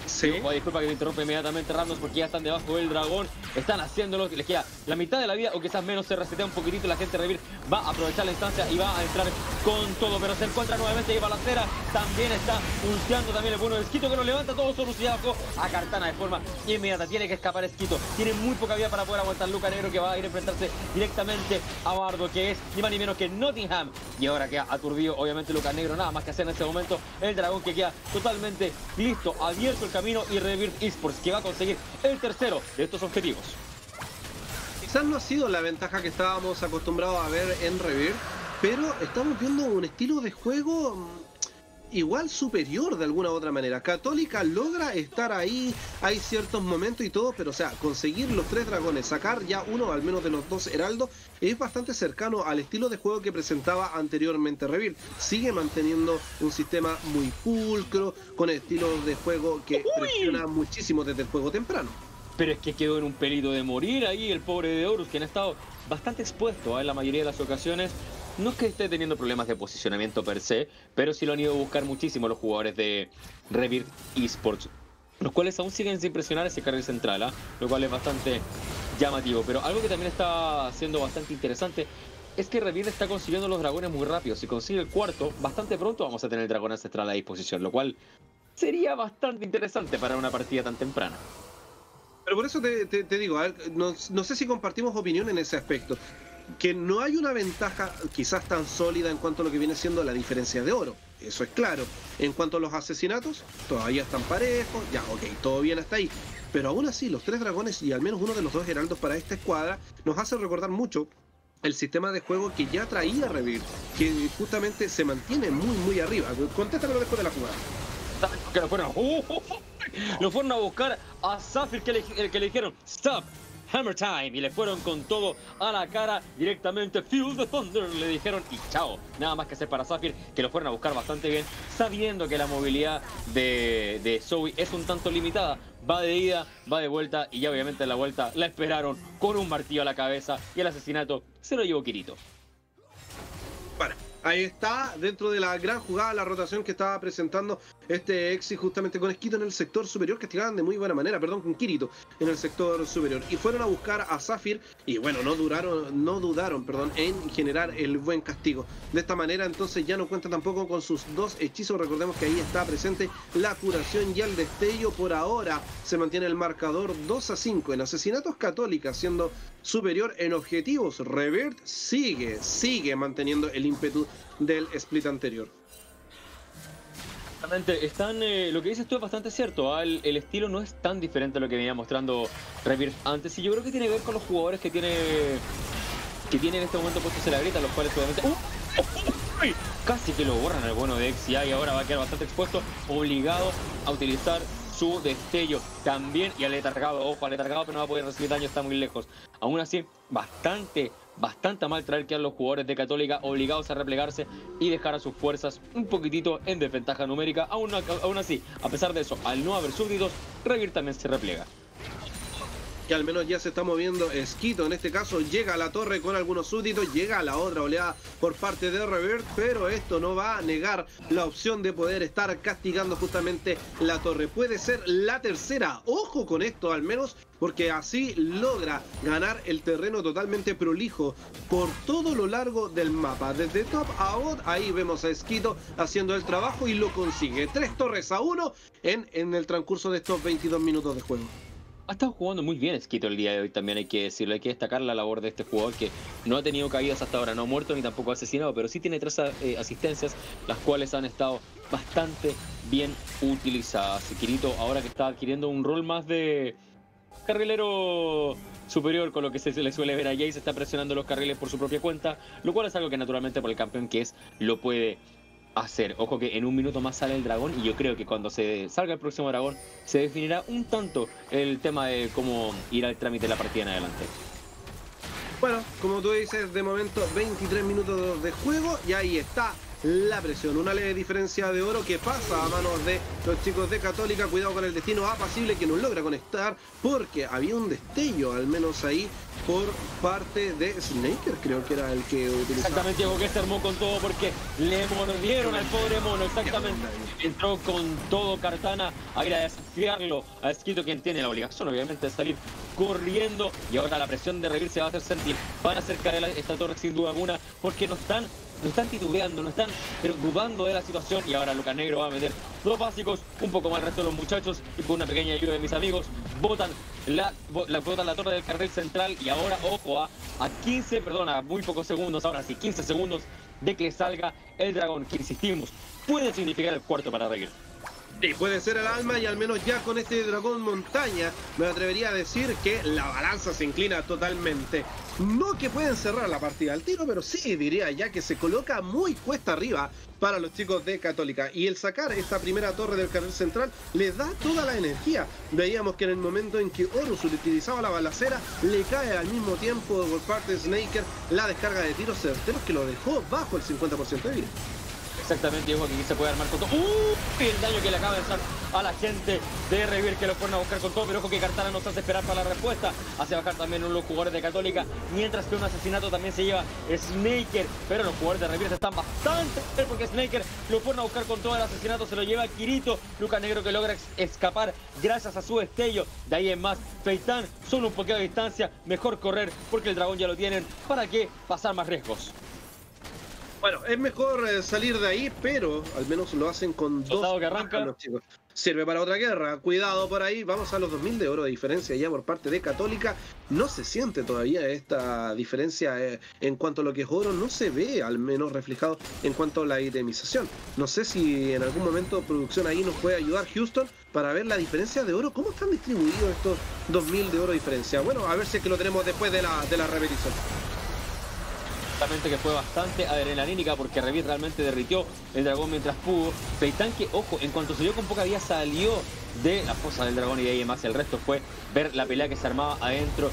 Sí. Disculpa que me interrumpa inmediatamente, Ramnos, porque ya están debajo del dragón. Están haciéndolo, les queda la mitad de la vida o quizás menos. Se resetea un poquitito. La gente de Revir va a aprovechar la instancia y va a entrar con todo. Pero se encuentra nuevamente ahí Balacera. También está ulteando también el bueno de Esquito, que lo levanta todo solo y abajo a Cartana de forma inmediata. Tiene que escapar Esquito. Tiene muy poca vida para poder aguantar Luca Negro, que va a ir a enfrentarse directamente a Bardo, que es ni más ni menos que Nottingham. Y ahora queda aturdido, obviamente, Luca Negro. Nada más que hacer en este momento. El dragón que queda totalmente listo, abierto el camino, y Revir Esports, que va a conseguir el tercero de estos objetivos. Quizás no ha sido la ventaja que estábamos acostumbrados a ver en Revir, pero estamos viendo un estilo de juego igual superior de alguna u otra manera. Católica logra estar ahí, hay ciertos momentos y todo, pero o sea, conseguir los 3 dragones, sacar ya uno al menos de los 2 heraldos, es bastante cercano al estilo de juego que presentaba anteriormente Revir. Sigue manteniendo un sistema muy pulcro, con estilos de juego que presiona muchísimo desde el juego temprano. Pero es que quedó en un pelito de morir ahí el pobre de Horus, quien ha estado bastante expuesto en la mayoría de las ocasiones. No es que esté teniendo problemas de posicionamiento per se, pero sí lo han ido a buscar muchísimo los jugadores de Revir Esports, los cuales aún siguen sin presionar ese carril central, lo cual es bastante llamativo. Pero algo que también está siendo bastante interesante es que Revir está consiguiendo los dragones muy rápido. Si consigue el cuarto, bastante pronto vamos a tener el dragón ancestral a disposición, lo cual sería bastante interesante para una partida tan temprana. Pero por eso te digo, a ver, no sé si compartimos opinión en ese aspecto. Que no hay una ventaja quizás tan sólida en cuanto a lo que viene siendo la diferencia de oro. Eso es claro. En cuanto a los asesinatos, todavía están parejos. Ya, ok, todo bien hasta ahí. Pero aún así, los 3 dragones y al menos uno de los 2 heraldos para esta escuadra nos hace recordar mucho el sistema de juego que ya traía Revir, que justamente se mantiene muy arriba. Contéstalo después de la jugada. Que lo fueron a buscar a Zafir, que le dijeron stop, hammer time, y le fueron con todo a la cara directamente. Feel the thunder, le dijeron, y chao. Nada más que hacer para Zafir, que lo fueron a buscar bastante bien, sabiendo que la movilidad de Zoe es un tanto limitada. Va de ida, va de vuelta, y ya obviamente en la vuelta la esperaron con un martillo a la cabeza, y el asesinato se lo llevó Kirito. Bueno, ahí está, dentro de la gran jugada, la rotación que estaba presentando este Exi justamente con Esquito en el sector superior, castigaban de muy buena manera, perdón, con Kirito en el sector superior. Y fueron a buscar a Zafir y bueno, no dudaron en generar el buen castigo. De esta manera entonces ya no cuenta tampoco con sus 2 hechizos. Recordemos que ahí está presente la curación y el destello. Por ahora se mantiene el marcador 2-5 en asesinatos. Católica siendo superior en objetivos. Revert sigue manteniendo el ímpetu del split anterior. Están, lo que dices tú es bastante cierto, el estilo no es tan diferente a lo que venía mostrando Revir antes, y yo creo que tiene que ver con los jugadores que tiene en este momento puestos en la grieta, los cuales obviamente casi que lo borran el bueno de XI, y ahora va a quedar bastante expuesto, obligado a utilizar su destello también, y aletargado, ojo, aletargado, pero no va a poder recibir daño, está muy lejos. Aún así, bastante a mal traer que a los jugadores de Católica, obligados a replegarse y dejar a sus fuerzas un poquitito en desventaja numérica. Aún así, a pesar de eso, al no haber súbditos, Revir también se replega. Que al menos ya se está moviendo Esquito, en este caso llega a la torre con algunos súbditos, llega a la otra oleada por parte de Revert, pero esto no va a negar la opción de poder estar castigando justamente la torre. Puede ser la tercera, ojo con esto al menos, porque así logra ganar el terreno totalmente prolijo por todo lo largo del mapa. Desde top a bot, ahí vemos a Esquito haciendo el trabajo y lo consigue. 3-1 en el transcurso de estos 22 minutos de juego. Ha estado jugando muy bien Esquito el día de hoy, también hay que decirlo. Hay que destacar la labor de este jugador, que no ha tenido caídas hasta ahora, no ha muerto ni tampoco asesinado, pero sí tiene 3 asistencias, las cuales han estado bastante bien utilizadas. Y Kirito, ahora que está adquiriendo un rol más de carrilero superior, con lo que se le suele ver a Jace, está presionando los carriles por su propia cuenta, lo cual es algo que naturalmente por el campeón que es lo puede hacer. Ojo que en un minuto más sale el dragón, y yo creo que cuando se salga el próximo dragón se definirá un tanto el tema de cómo ir al trámite de la partida en adelante. Bueno, como tú dices, de momento 23 minutos de juego y ahí está la presión. Una leve diferencia de oro que pasa a manos de los chicos de Católica. Cuidado con el destino apacible que no logra conectar porque había un destello, al menos ahí, por parte de Snaker, creo que era el que utilizaba. Exactamente, Diego, que se armó con todo porque le mordieron al pobre mono, exactamente. Entró con todo Cartana a ir a desafiarlo a Esquito, quien tiene la obligación, obviamente, de salir corriendo. Y ahora la presión de Revir se va a hacer sentir. Van a acercar esta torre sin duda alguna porque no están titubeando, no están dudando de la situación. Y ahora Lucas Negro va a meter dos básicos, un poco más el resto de los muchachos, y con una pequeña ayuda de mis amigos, botan la torre del carril central. Y ahora, ojo, a muy pocos segundos, ahora sí, 15 segundos de que salga el dragón, que insistimos, puede significar el cuarto para Revir. Sí, puede ser el alma, y al menos ya con este dragón montaña me atrevería a decir que la balanza se inclina totalmente. No que pueden cerrar la partida al tiro, pero sí diría ya que se coloca muy cuesta arriba para los chicos de Católica, y el sacar esta primera torre del carril central les da toda la energía. Veíamos que en el momento en que Horus utilizaba la balacera, le cae al mismo tiempo por parte de Snaker la descarga de tiros certeros que lo dejó bajo el 50% de vida. Exactamente, Diego, que aquí se puede armar con todo. El daño que le acaba de hacer a la gente de Revir, que lo fueron a buscar con todo, pero ojo que Cartana nos hace esperar para la respuesta. Hace bajar también uno de los jugadores de Católica, mientras que un asesinato también se lleva Snaker, pero los jugadores de Revir están bastante bien porque Snaker lo fueron a buscar con todo. El asesinato se lo lleva Kirito. Lucas Negro, que logra escapar gracias a su destello. De ahí en más, Feitán, solo un poquito de distancia, mejor correr porque el dragón ya lo tienen. ¿Para qué pasar más riesgos? Bueno, es mejor salir de ahí, pero al menos lo hacen con dos que arranca. Los chicos. Sirve para otra guerra. Cuidado por ahí. Vamos a los 2000 de oro de diferencia ya por parte de Católica. No se siente todavía esta diferencia en cuanto a lo que es oro. No se ve al menos reflejado en cuanto a la itemización. No sé si en algún momento producción ahí nos puede ayudar, Houston, para ver la diferencia de oro. ¿Cómo están distribuidos estos 2000 de oro de diferencia? Bueno, a ver si es que lo tenemos después de la repetición. Exactamente, que fue bastante adrenalínica porque Revir realmente derritió el dragón mientras pudo. Feitán, que ojo, en cuanto se dio con poca vida salió de la fosa del dragón, y de ahí en más el resto fue ver la pelea que se armaba adentro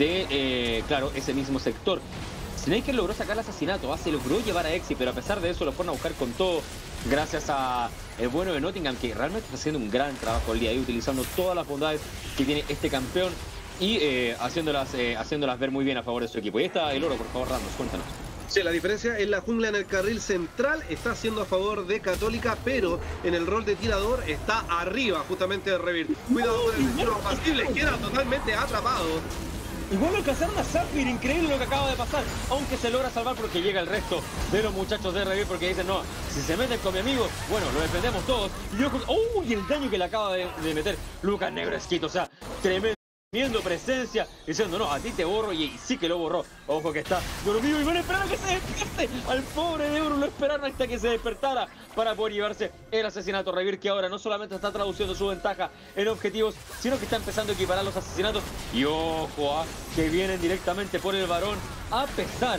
de, claro, ese mismo sector. Snaker logró sacar el asesinato, se logró llevar a Exi, pero a pesar de eso lo fueron a buscar con todo gracias a el bueno de Nottingham, que realmente está haciendo un gran trabajo el día de hoy, utilizando todas las bondades que tiene este campeón y haciéndolas ver muy bien a favor de su equipo. Y ahí está el oro, por favor, Ramos, cuéntanos. Sí, la diferencia en la jungla en el carril central está haciendo a favor de Católica, pero en el rol de tirador está arriba justamente de Revir. Cuidado con el tiro pasible, queda totalmente atrapado. Igual lo cazaron a Zafir, increíble lo que acaba de pasar, aunque se logra salvar porque llega el resto de los muchachos de Revir, porque dicen, no, si se meten con mi amigo, bueno, lo defendemos todos. Y el daño que le acaba de meter Lucas Negro Esquito, o sea, tremendo. Viendo presencia, diciendo, no, a ti te borro, y sí que lo borró. Ojo que está dormido y van a esperar a que se despierte. Al pobre de Euro lo esperaron hasta que se despertara para poder llevarse el asesinato. Revir, que ahora no solamente está traduciendo su ventaja en objetivos, sino que está empezando a equiparar los asesinatos. Y ojo, que vienen directamente por el varón, a pesar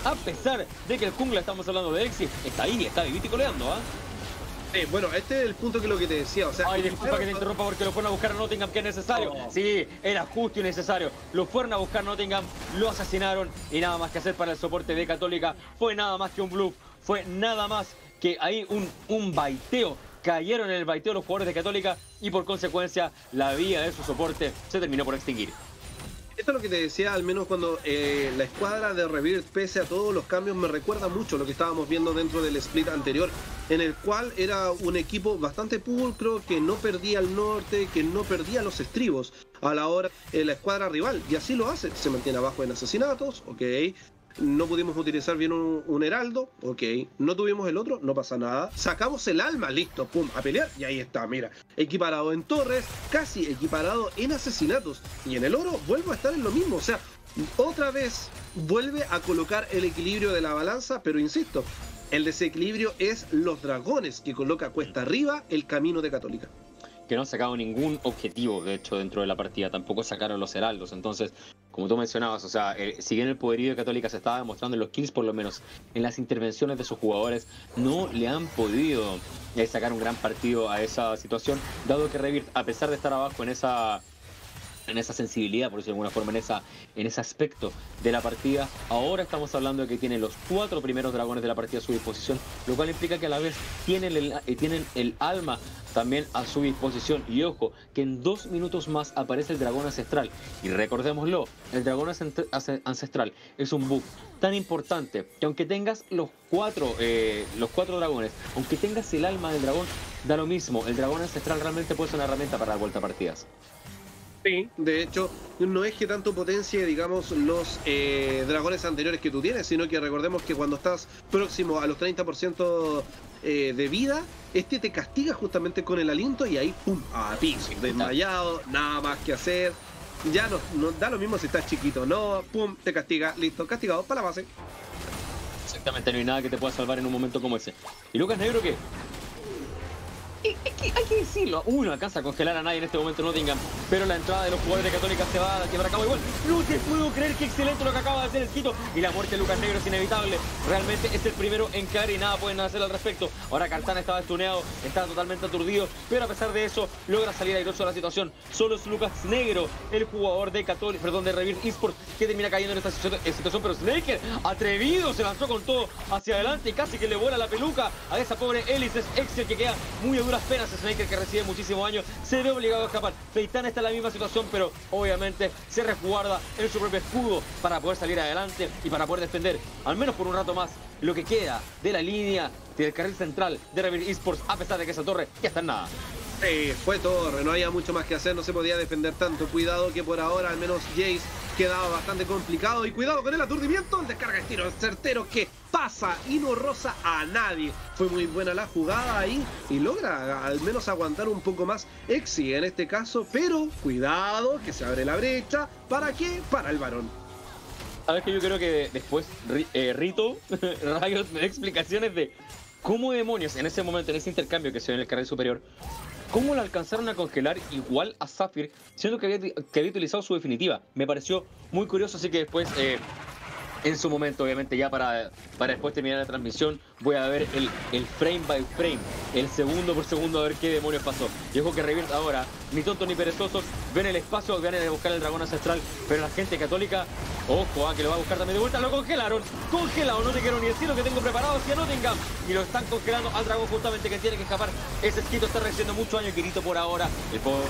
de que el jungla, estamos hablando de Exi, está ahí, está vivito y coleando, bueno, este es el punto que lo que te decía, o sea... Ay, disculpa que te interrumpa porque lo fueron a buscar a Nottingham, que es necesario. Oh. Sí, era justo y necesario. Lo fueron a buscar a Nottingham, lo asesinaron, y nada más que hacer para el soporte de Católica. Fue nada más que un bluff, fue nada más que ahí un baiteo. Cayeron en el baiteo los jugadores de Católica, y por consecuencia la vía de su soporte se terminó por extinguir. Esto es lo que te decía, al menos cuando la escuadra de Revir, pese a todos los cambios, me recuerda mucho lo que estábamos viendo dentro del split anterior, en el cual era un equipo bastante pulcro, que no perdía el norte, que no perdía los estribos a la hora de la escuadra rival, y así lo hace, se mantiene abajo en asesinatos, ok. No pudimos utilizar bien un heraldo, ok. No tuvimos el otro, no pasa nada. Sacamos el alma, listo, pum, a pelear. Y ahí está, mira. Equiparado en torres, casi equiparado en asesinatos. Y en el oro vuelvo a estar en lo mismo. O sea, otra vez vuelve a colocar el equilibrio de la balanza. Pero insisto, el desequilibrio es los dragones que coloca cuesta arriba el camino de Católica. Que no han sacado ningún objetivo, de hecho, dentro de la partida. Tampoco sacaron los heraldos. Entonces, como tú mencionabas, o sea, si bien el poderío de Católica se estaba demostrando en los kills, por lo menos en las intervenciones de sus jugadores, no le han podido sacar un gran partido a esa situación, dado que Revir, a pesar de estar abajo en esa en esa sensibilidad, por decirlo de alguna forma, en ese aspecto de la partida. Ahora estamos hablando de que tienen los 4 primeros dragones de la partida a su disposición, lo cual implica que a la vez tienen el alma también a su disposición. Y ojo, que en 2 minutos más aparece el dragón ancestral. Y recordémoslo, el dragón ancestral es un buff tan importante que aunque tengas los cuatro dragones, aunque tengas el alma del dragón, da lo mismo. El dragón ancestral realmente puede ser una herramienta para dar vuelta a partidas. Sí, de hecho, no es que tanto potencie, digamos, los dragones anteriores que tú tienes, sino que recordemos que cuando estás próximo a los 30% de vida, este te castiga justamente con el aliento y ahí, pum, a piso, desmayado, nada más que hacer. Ya no da lo mismo si estás chiquito, no, pum, te castiga, listo, castigado para la base. Exactamente, no hay nada que te pueda salvar en un momento como ese. ¿Y Lucas Negro qué? Hay que decirlo, no alcanza a congelar a nadie en este momento Nottingham, pero la entrada de los jugadores de Católica se va a llevar a cabo igual. No te puedo creer, qué excelente lo que acaba de hacer el Quito, y la muerte de Lucas Negro es inevitable. Realmente es el primero en caer y nada pueden hacer al respecto. Ahora Cartana estaba estuneado, estaba totalmente aturdido, pero a pesar de eso logra salir airoso de la situación. Solo es Lucas Negro, el jugador de Católica, perdón, de Rebirth Esports, que termina cayendo en esta situación, pero Snaker, atrevido, se lanzó con todo hacia adelante y casi que le vuela la peluca a esa pobre Hélices Excel, que queda muy a duras penas. Snaker, que recibe muchísimo daño, se ve obligado a escapar. Feitán está en la misma situación, pero obviamente se resguarda en su propio escudo para poder salir adelante y para poder defender, al menos por un rato más, lo que queda de la línea del carril central de Rebirth Esports, a pesar de que esa torre ya está en nada. Fue torre, no había mucho más que hacer, no se podía defender tanto. Cuidado que por ahora al menos Jace quedaba bastante complicado. Y cuidado con el aturdimiento, el descarga de tiro certero que pasa y no roza a nadie. Fue muy buena la jugada ahí y logra al menos aguantar un poco más Exi en este caso. Pero cuidado que se abre la brecha. ¿Para qué? Para el varón. Sabes que yo creo que después Rito, Riot me da explicaciones de cómo demonios en ese momento, en ese intercambio que se ve en el carril superior, cómo le alcanzaron a congelar igual a Zafir, siendo que había utilizado su definitiva. Me pareció muy curioso, así que después, en su momento, obviamente ya para después terminar la transmisión, voy a ver el frame by frame, el segundo por segundo, a ver qué demonios pasó. Y ojo que Rebirth ahora, ni tontos ni perezosos, ven el espacio, van a buscar el dragón ancestral, pero la gente católica, ojo, que lo va a buscar también de vuelta, lo congelaron, congelado, no te quiero ni decir lo que tengo preparado hacia Nottingham, y lo están congelando al dragón justamente que tiene que escapar. Ese Esquito está recibiendo mucho daño, Kirito por ahora, el pobre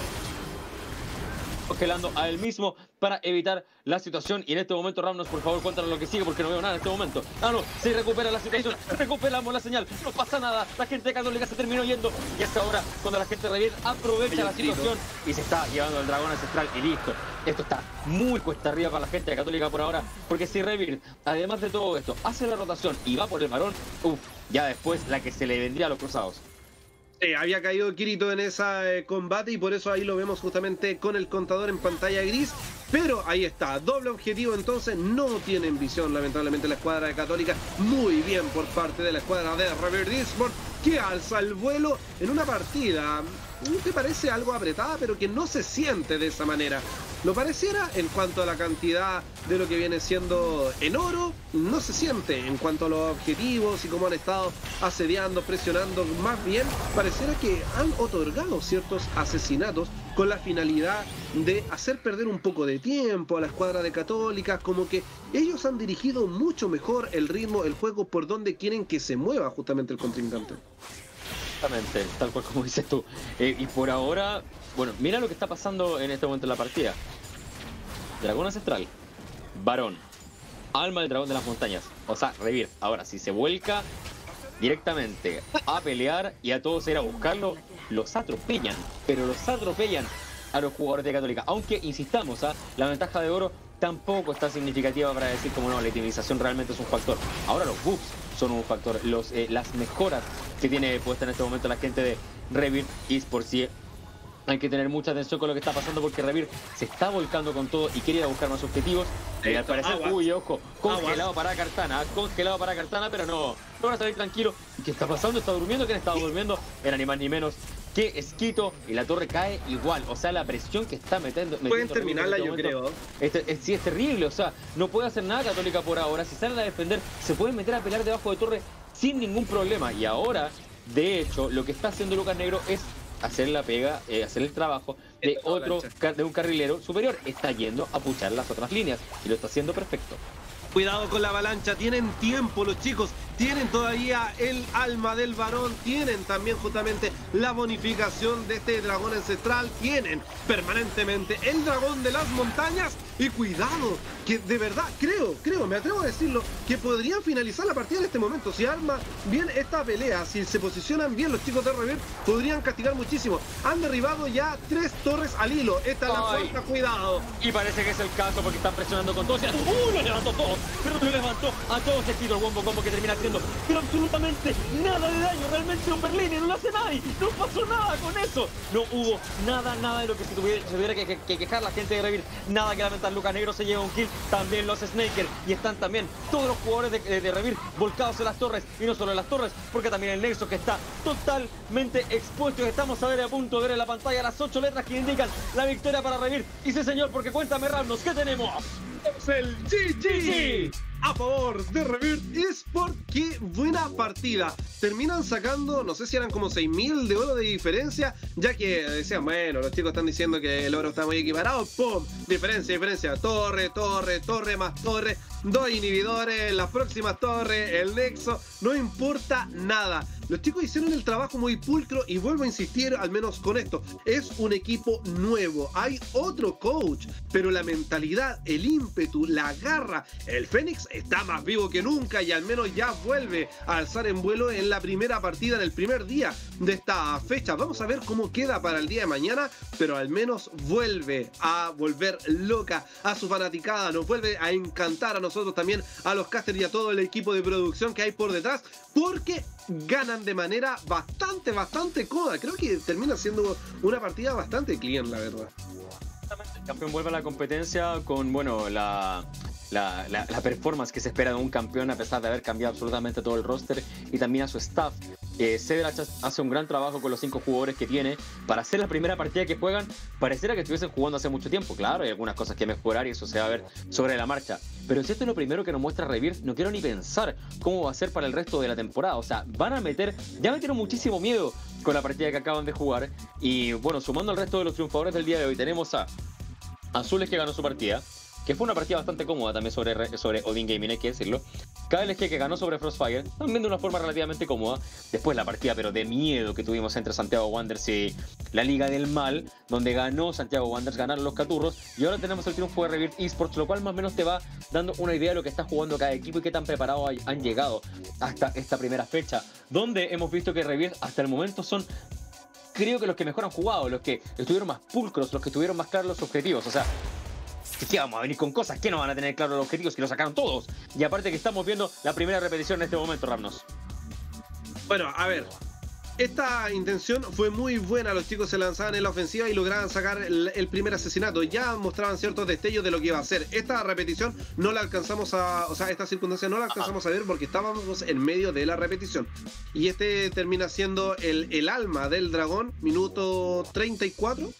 congelando a él mismo para evitar la situación. Y en este momento, Ramnos, por favor, cuéntanos lo que sigue, porque no veo nada en este momento. No, se recupera la situación, recuperamos la señal, no pasa nada, la gente de Católica se terminó yendo, y es ahora cuando la gente de Rebirth aprovecha la situación y se está llevando el dragón ancestral y listo. Esto está muy cuesta arriba para la gente de Católica por ahora, porque si Rebirth, además de todo esto, hace la rotación y va por el varón, ya después la que se le vendría a los cruzados. Había caído Kirito en ese combate y por eso ahí lo vemos justamente con el contador en pantalla gris. Pero ahí está, doble objetivo, entonces no tienen visión lamentablemente la escuadra de Católica. Muy bien por parte de la escuadra de Rebirth Esports, que alza el vuelo en una partida que parece algo apretada, pero que no se siente de esa manera. Lo pareciera en cuanto a la cantidad de lo que viene siendo en oro, no se siente en cuanto a los objetivos y cómo han estado asediando, presionando. Más bien pareciera que han otorgado ciertos asesinatos con la finalidad de hacer perder un poco de tiempo a la escuadra de Católica, como que ellos han dirigido mucho mejor el ritmo, el juego, por donde quieren que se mueva justamente el contrincante. Exactamente, tal cual como dices tú. Y por ahora, bueno, mira lo que está pasando en este momento en la partida. Dragón ancestral, varón, alma del dragón de las montañas, o sea, Rebirth. Ahora, si se vuelca directamente a pelear y a todos ir a buscarlo, los atropellan, pero los atropellan a los jugadores de Católica. Aunque, insistamos, la ventaja de oro tampoco está significativa para decir como no, la itemización realmente es un factor. Ahora los buffs son un factor, las mejoras que tiene puesta en este momento la gente de Rebirth Esports. Sí, hay que tener mucha atención con lo que está pasando, porque Rebirth se está volcando con todo y quiere ir a buscar más objetivos. Al parecer, ojo, congelado para Cartana, pero no van a salir tranquilo. ¿Y qué está pasando? ¿Está durmiendo? ¿Quién estaba durmiendo? Era ni más ni menos que Esquito, y la torre cae igual. O sea, la presión que está metiendo pueden terminarla, yo creo. Sí, es terrible. O sea, no puede hacer nada Católica por ahora. Si salen a defender, se pueden meter a pelear debajo de torre sin ningún problema. Y ahora, de hecho, lo que está haciendo Lucas Negro es hacer la pega, hacer el trabajo de un carrilero superior. Está yendo a puchar las otras líneas y lo está haciendo perfecto. Cuidado con la avalancha, tienen tiempo los chicos, tienen todavía el alma del varón, tienen también justamente la bonificación de este dragón ancestral, tienen permanentemente el dragón de las montañas y cuidado, que de verdad creo, me atrevo a decirlo, que podrían finalizar la partida en este momento. Si arma bien esta pelea, si se posicionan bien los chicos de Revir, podrían castigar muchísimo. Han derribado ya 3 torres al hilo, esta es la cuarta, cuidado. Y parece que es el caso porque están presionando con todos. Lo levantó todo, pero lo levantó a todos estilo el wombo combo que termina haciendo, pero absolutamente nada de daño. Realmente un Berlín no lo hace nadie, no pasó nada con eso. No hubo nada de lo que se tuviera que quejar la gente de Revir. Nada que lamentar. Luca Negro se lleva un kill, también los Snaker, y están también todos los jugadores de Revir volcados en las torres, y no solo en las torres, porque también el Nexo que está totalmente expuesto. Estamos a ver a punto de ver en la pantalla las 8 letras que indican la victoria para Revir. Y sí señor, porque cuéntame Ramnos, ¿qué tenemos? Es el GG a favor de Revir Esports. Qué buena partida. Terminan sacando, no sé si eran como 6.000 de oro de diferencia, ya que decían, bueno, los chicos están diciendo que el oro está muy equiparado. ¡Pum! Diferencia. Torre, más torre, 2 inhibidores, las próximas torres, el nexo, no importa nada. Los chicos hicieron el trabajo muy pulcro y vuelvo a insistir, al menos con esto, es un equipo nuevo, hay otro coach, pero la mentalidad, el ímpetu, la garra, el Fénix está más vivo que nunca y al menos ya vuelve a alzar en vuelo en la primera partida, en el primer día de esta fecha. Vamos a ver cómo queda para el día de mañana, pero al menos vuelve a volver loca a su fanaticada, nos vuelve a encantar a nosotros también, a los casters y a todo el equipo de producción que hay por detrás, porque ganan de manera bastante cómoda. Creo que termina siendo una partida bastante clean, la verdad. El campeón vuelve a la competencia con, bueno, la performance que se espera de un campeón a pesar de haber cambiado absolutamente todo el roster y también a su staff. Cederach hace un gran trabajo con los 5 jugadores que tiene para hacer la primera partida que juegan. Pareciera que estuviesen jugando hace mucho tiempo. Claro, hay algunas cosas que mejorar y eso se va a ver sobre la marcha. Pero si esto es lo primero que nos muestra Revir, no quiero ni pensar cómo va a ser para el resto de la temporada. O sea, ya metieron muchísimo miedo con la partida que acaban de jugar. Y bueno, sumando al resto de los triunfadores del día de hoy, tenemos a Azules, que ganó su partida, que fue una partida bastante cómoda también sobre Odin Gaming, hay que decirlo. KLG, que ganó sobre Frostfire, también de una forma relativamente cómoda. Después la partida, pero de miedo, que tuvimos entre Santiago Wanderers y la Liga del Mal, donde ganó Santiago Wanderers, ganaron los Caturros. Y ahora tenemos el triunfo de Revir Esports, lo cual más o menos te va dando una idea de lo que está jugando cada equipo y qué tan preparados han llegado hasta esta primera fecha, donde hemos visto que Revir hasta el momento son, creo que los que mejor han jugado, los que estuvieron más pulcros, los que tuvieron más claros los objetivos. O sea, ¿qué vamos a venir con cosas que no van a tener claros los objetivos, que lo sacaron todos? Y aparte que estamos viendo la primera repetición en este momento, Ramnos. Bueno, a ver, esta intención fue muy buena. Los chicos se lanzaban en la ofensiva y lograban sacar el primer asesinato. Ya mostraban ciertos destellos de lo que iba a hacer. Esta repetición no la alcanzamos esta circunstancia no la alcanzamos a ver porque estábamos en medio de la repetición. Y este termina siendo el alma del dragón, minuto 34.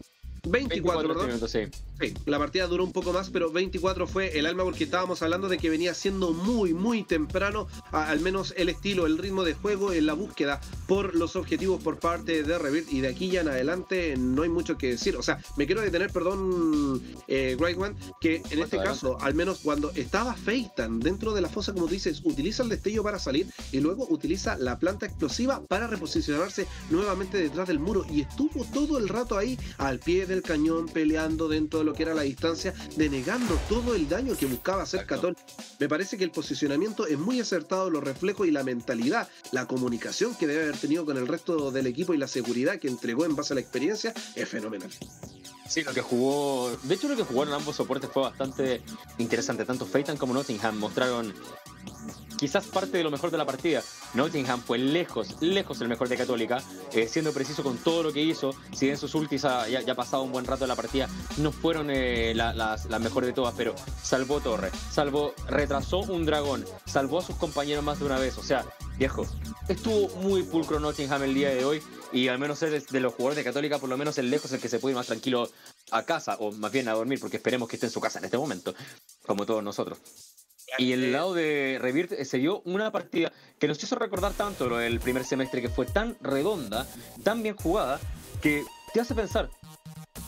24, perdón. Minutos, sí. Sí, la partida duró un poco más, pero 24 fue el alma porque estábamos hablando de que venía siendo muy temprano, al menos el estilo, el ritmo de juego, en la búsqueda por los objetivos por parte de Revir, y de aquí ya en adelante no hay mucho que decir. O sea, me quiero detener, perdón, Great One, que en este caso, al menos cuando estaba Feitan dentro de la fosa, como tú dices, utiliza el destello para salir y luego utiliza la planta explosiva para reposicionarse nuevamente detrás del muro, y estuvo todo el rato ahí al pie del cañón peleando dentro de lo que era la distancia, denegando todo el daño que buscaba hacer Catón. Me parece que el posicionamiento es muy acertado, los reflejos y la mentalidad, la comunicación que debe haber tenido con el resto del equipo y la seguridad que entregó en base a la experiencia es fenomenal. Sí, lo que jugaron ambos soportes fue bastante interesante. Tanto Feitan como Nottingham mostraron quizás parte de lo mejor de la partida. Nottingham fue lejos el mejor de Católica, siendo preciso con todo lo que hizo. Si bien sus ultis ya pasado un buen rato de la partida, no fueron las mejores de todas, pero salvó torre, retrasó un dragón, salvó a sus compañeros más de una vez. O sea, viejo, estuvo muy pulcro Nottingham el día de hoy, y al menos es de los jugadores de Católica, por lo menos el lejos el que se puede ir más tranquilo a casa, o más bien a dormir, porque esperemos que esté en su casa en este momento, como todos nosotros. Y el lado de Revir se dio una partida que nos hizo recordar tanto lo del primer semestre, que fue tan redonda, tan bien jugada, que te hace pensar,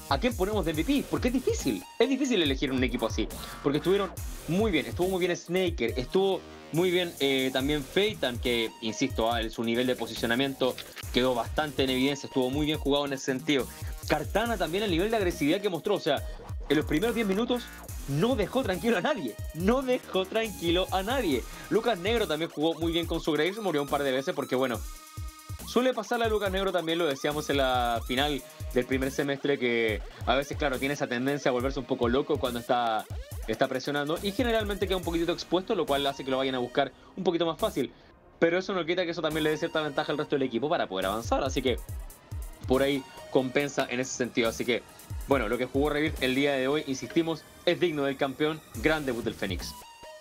¿a quién ponemos de MVP? Porque es difícil elegir un equipo así, porque estuvieron muy bien, estuvo muy bien Snaker, estuvo muy bien también Feitan, que insisto, su nivel de posicionamiento quedó bastante en evidencia, estuvo muy bien jugado en ese sentido. Kartana también, el nivel de agresividad que mostró, o sea, en los primeros 10 minutos no dejó tranquilo a nadie. No dejó tranquilo a nadie. Lucas Negro también jugó muy bien con su Graves, murió un par de veces porque, bueno, suele pasarle a Lucas Negro también, lo decíamos en la final del primer semestre, que a veces, claro, tiene esa tendencia a volverse un poco loco cuando está presionando y generalmente queda un poquitito expuesto, lo cual hace que lo vayan a buscar un poquito más fácil. Pero eso no quita que eso también le dé cierta ventaja al resto del equipo para poder avanzar, así que por ahí compensa en ese sentido. Así que, bueno, lo que jugó Revir el día de hoy, insistimos, es digno del campeón. Gran debut del Fénix.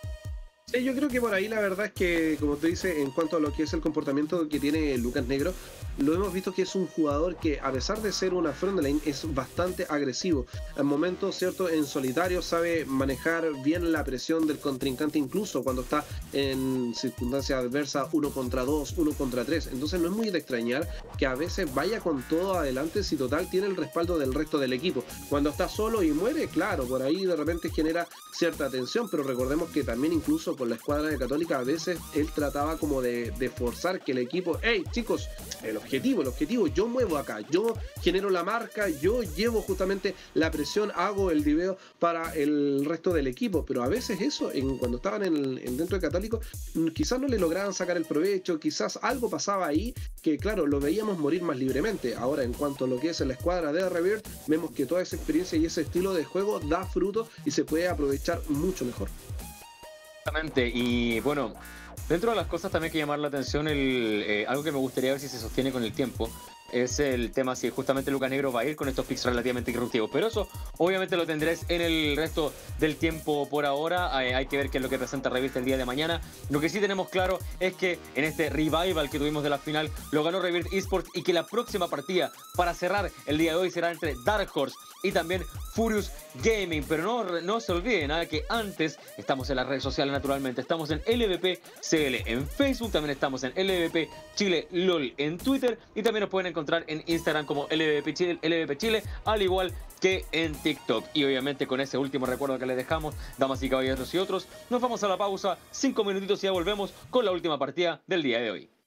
Sí, yo creo que por ahí la verdad es que, como te dice, en cuanto a lo que es el comportamiento que tiene Lucas Negro, lo hemos visto que es un jugador que, a pesar de ser una frontline, es bastante agresivo. Al momento, cierto, en solitario sabe manejar bien la presión del contrincante, incluso cuando está en circunstancias adversas, 1 contra 2, 1 contra 3. Entonces no es muy de extrañar que a veces vaya con todo adelante si total tiene el respaldo del resto del equipo. Cuando está solo y muere, claro, por ahí de repente genera cierta tensión, pero recordemos que también incluso con la escuadra de Católica a veces él trataba como de forzar que el equipo, hey chicos, el objetivo, yo muevo acá, yo genero la marca, yo llevo justamente la presión, hago el diveo para el resto del equipo, pero a veces eso, cuando estaban dentro de Católico, quizás no le lograban sacar el provecho, quizás algo pasaba ahí que claro, lo veíamos morir más libremente. Ahora en cuanto a lo que es la escuadra de Rebirth, vemos que toda esa experiencia y ese estilo de juego da fruto y se puede aprovechar mucho mejor. Exactamente, y bueno, dentro de las cosas también hay que llamar la atención algo que me gustaría ver si se sostiene con el tiempo, es el tema si justamente Lucas Negro va a ir con estos picks relativamente irruptivos, pero eso obviamente lo tendréis en el resto del tiempo. Por ahora hay que ver qué es lo que presenta Revista el día de mañana. Lo que sí tenemos claro es que en este revival que tuvimos de la final lo ganó Revit Esports, y que la próxima partida para cerrar el día de hoy será entre Dark Horse y también Furious Gaming. Pero no se olviden que antes estamos en las redes sociales, naturalmente estamos en LVP CL en Facebook, también estamos en LVP Chile LOL en Twitter, y también nos pueden encontrar en Instagram como LVP Chile, al igual que en TikTok. Y obviamente con ese último recuerdo que les dejamos, damas y caballeros y otros, nos vamos a la pausa, 5 minutitos y ya volvemos con la última partida del día de hoy.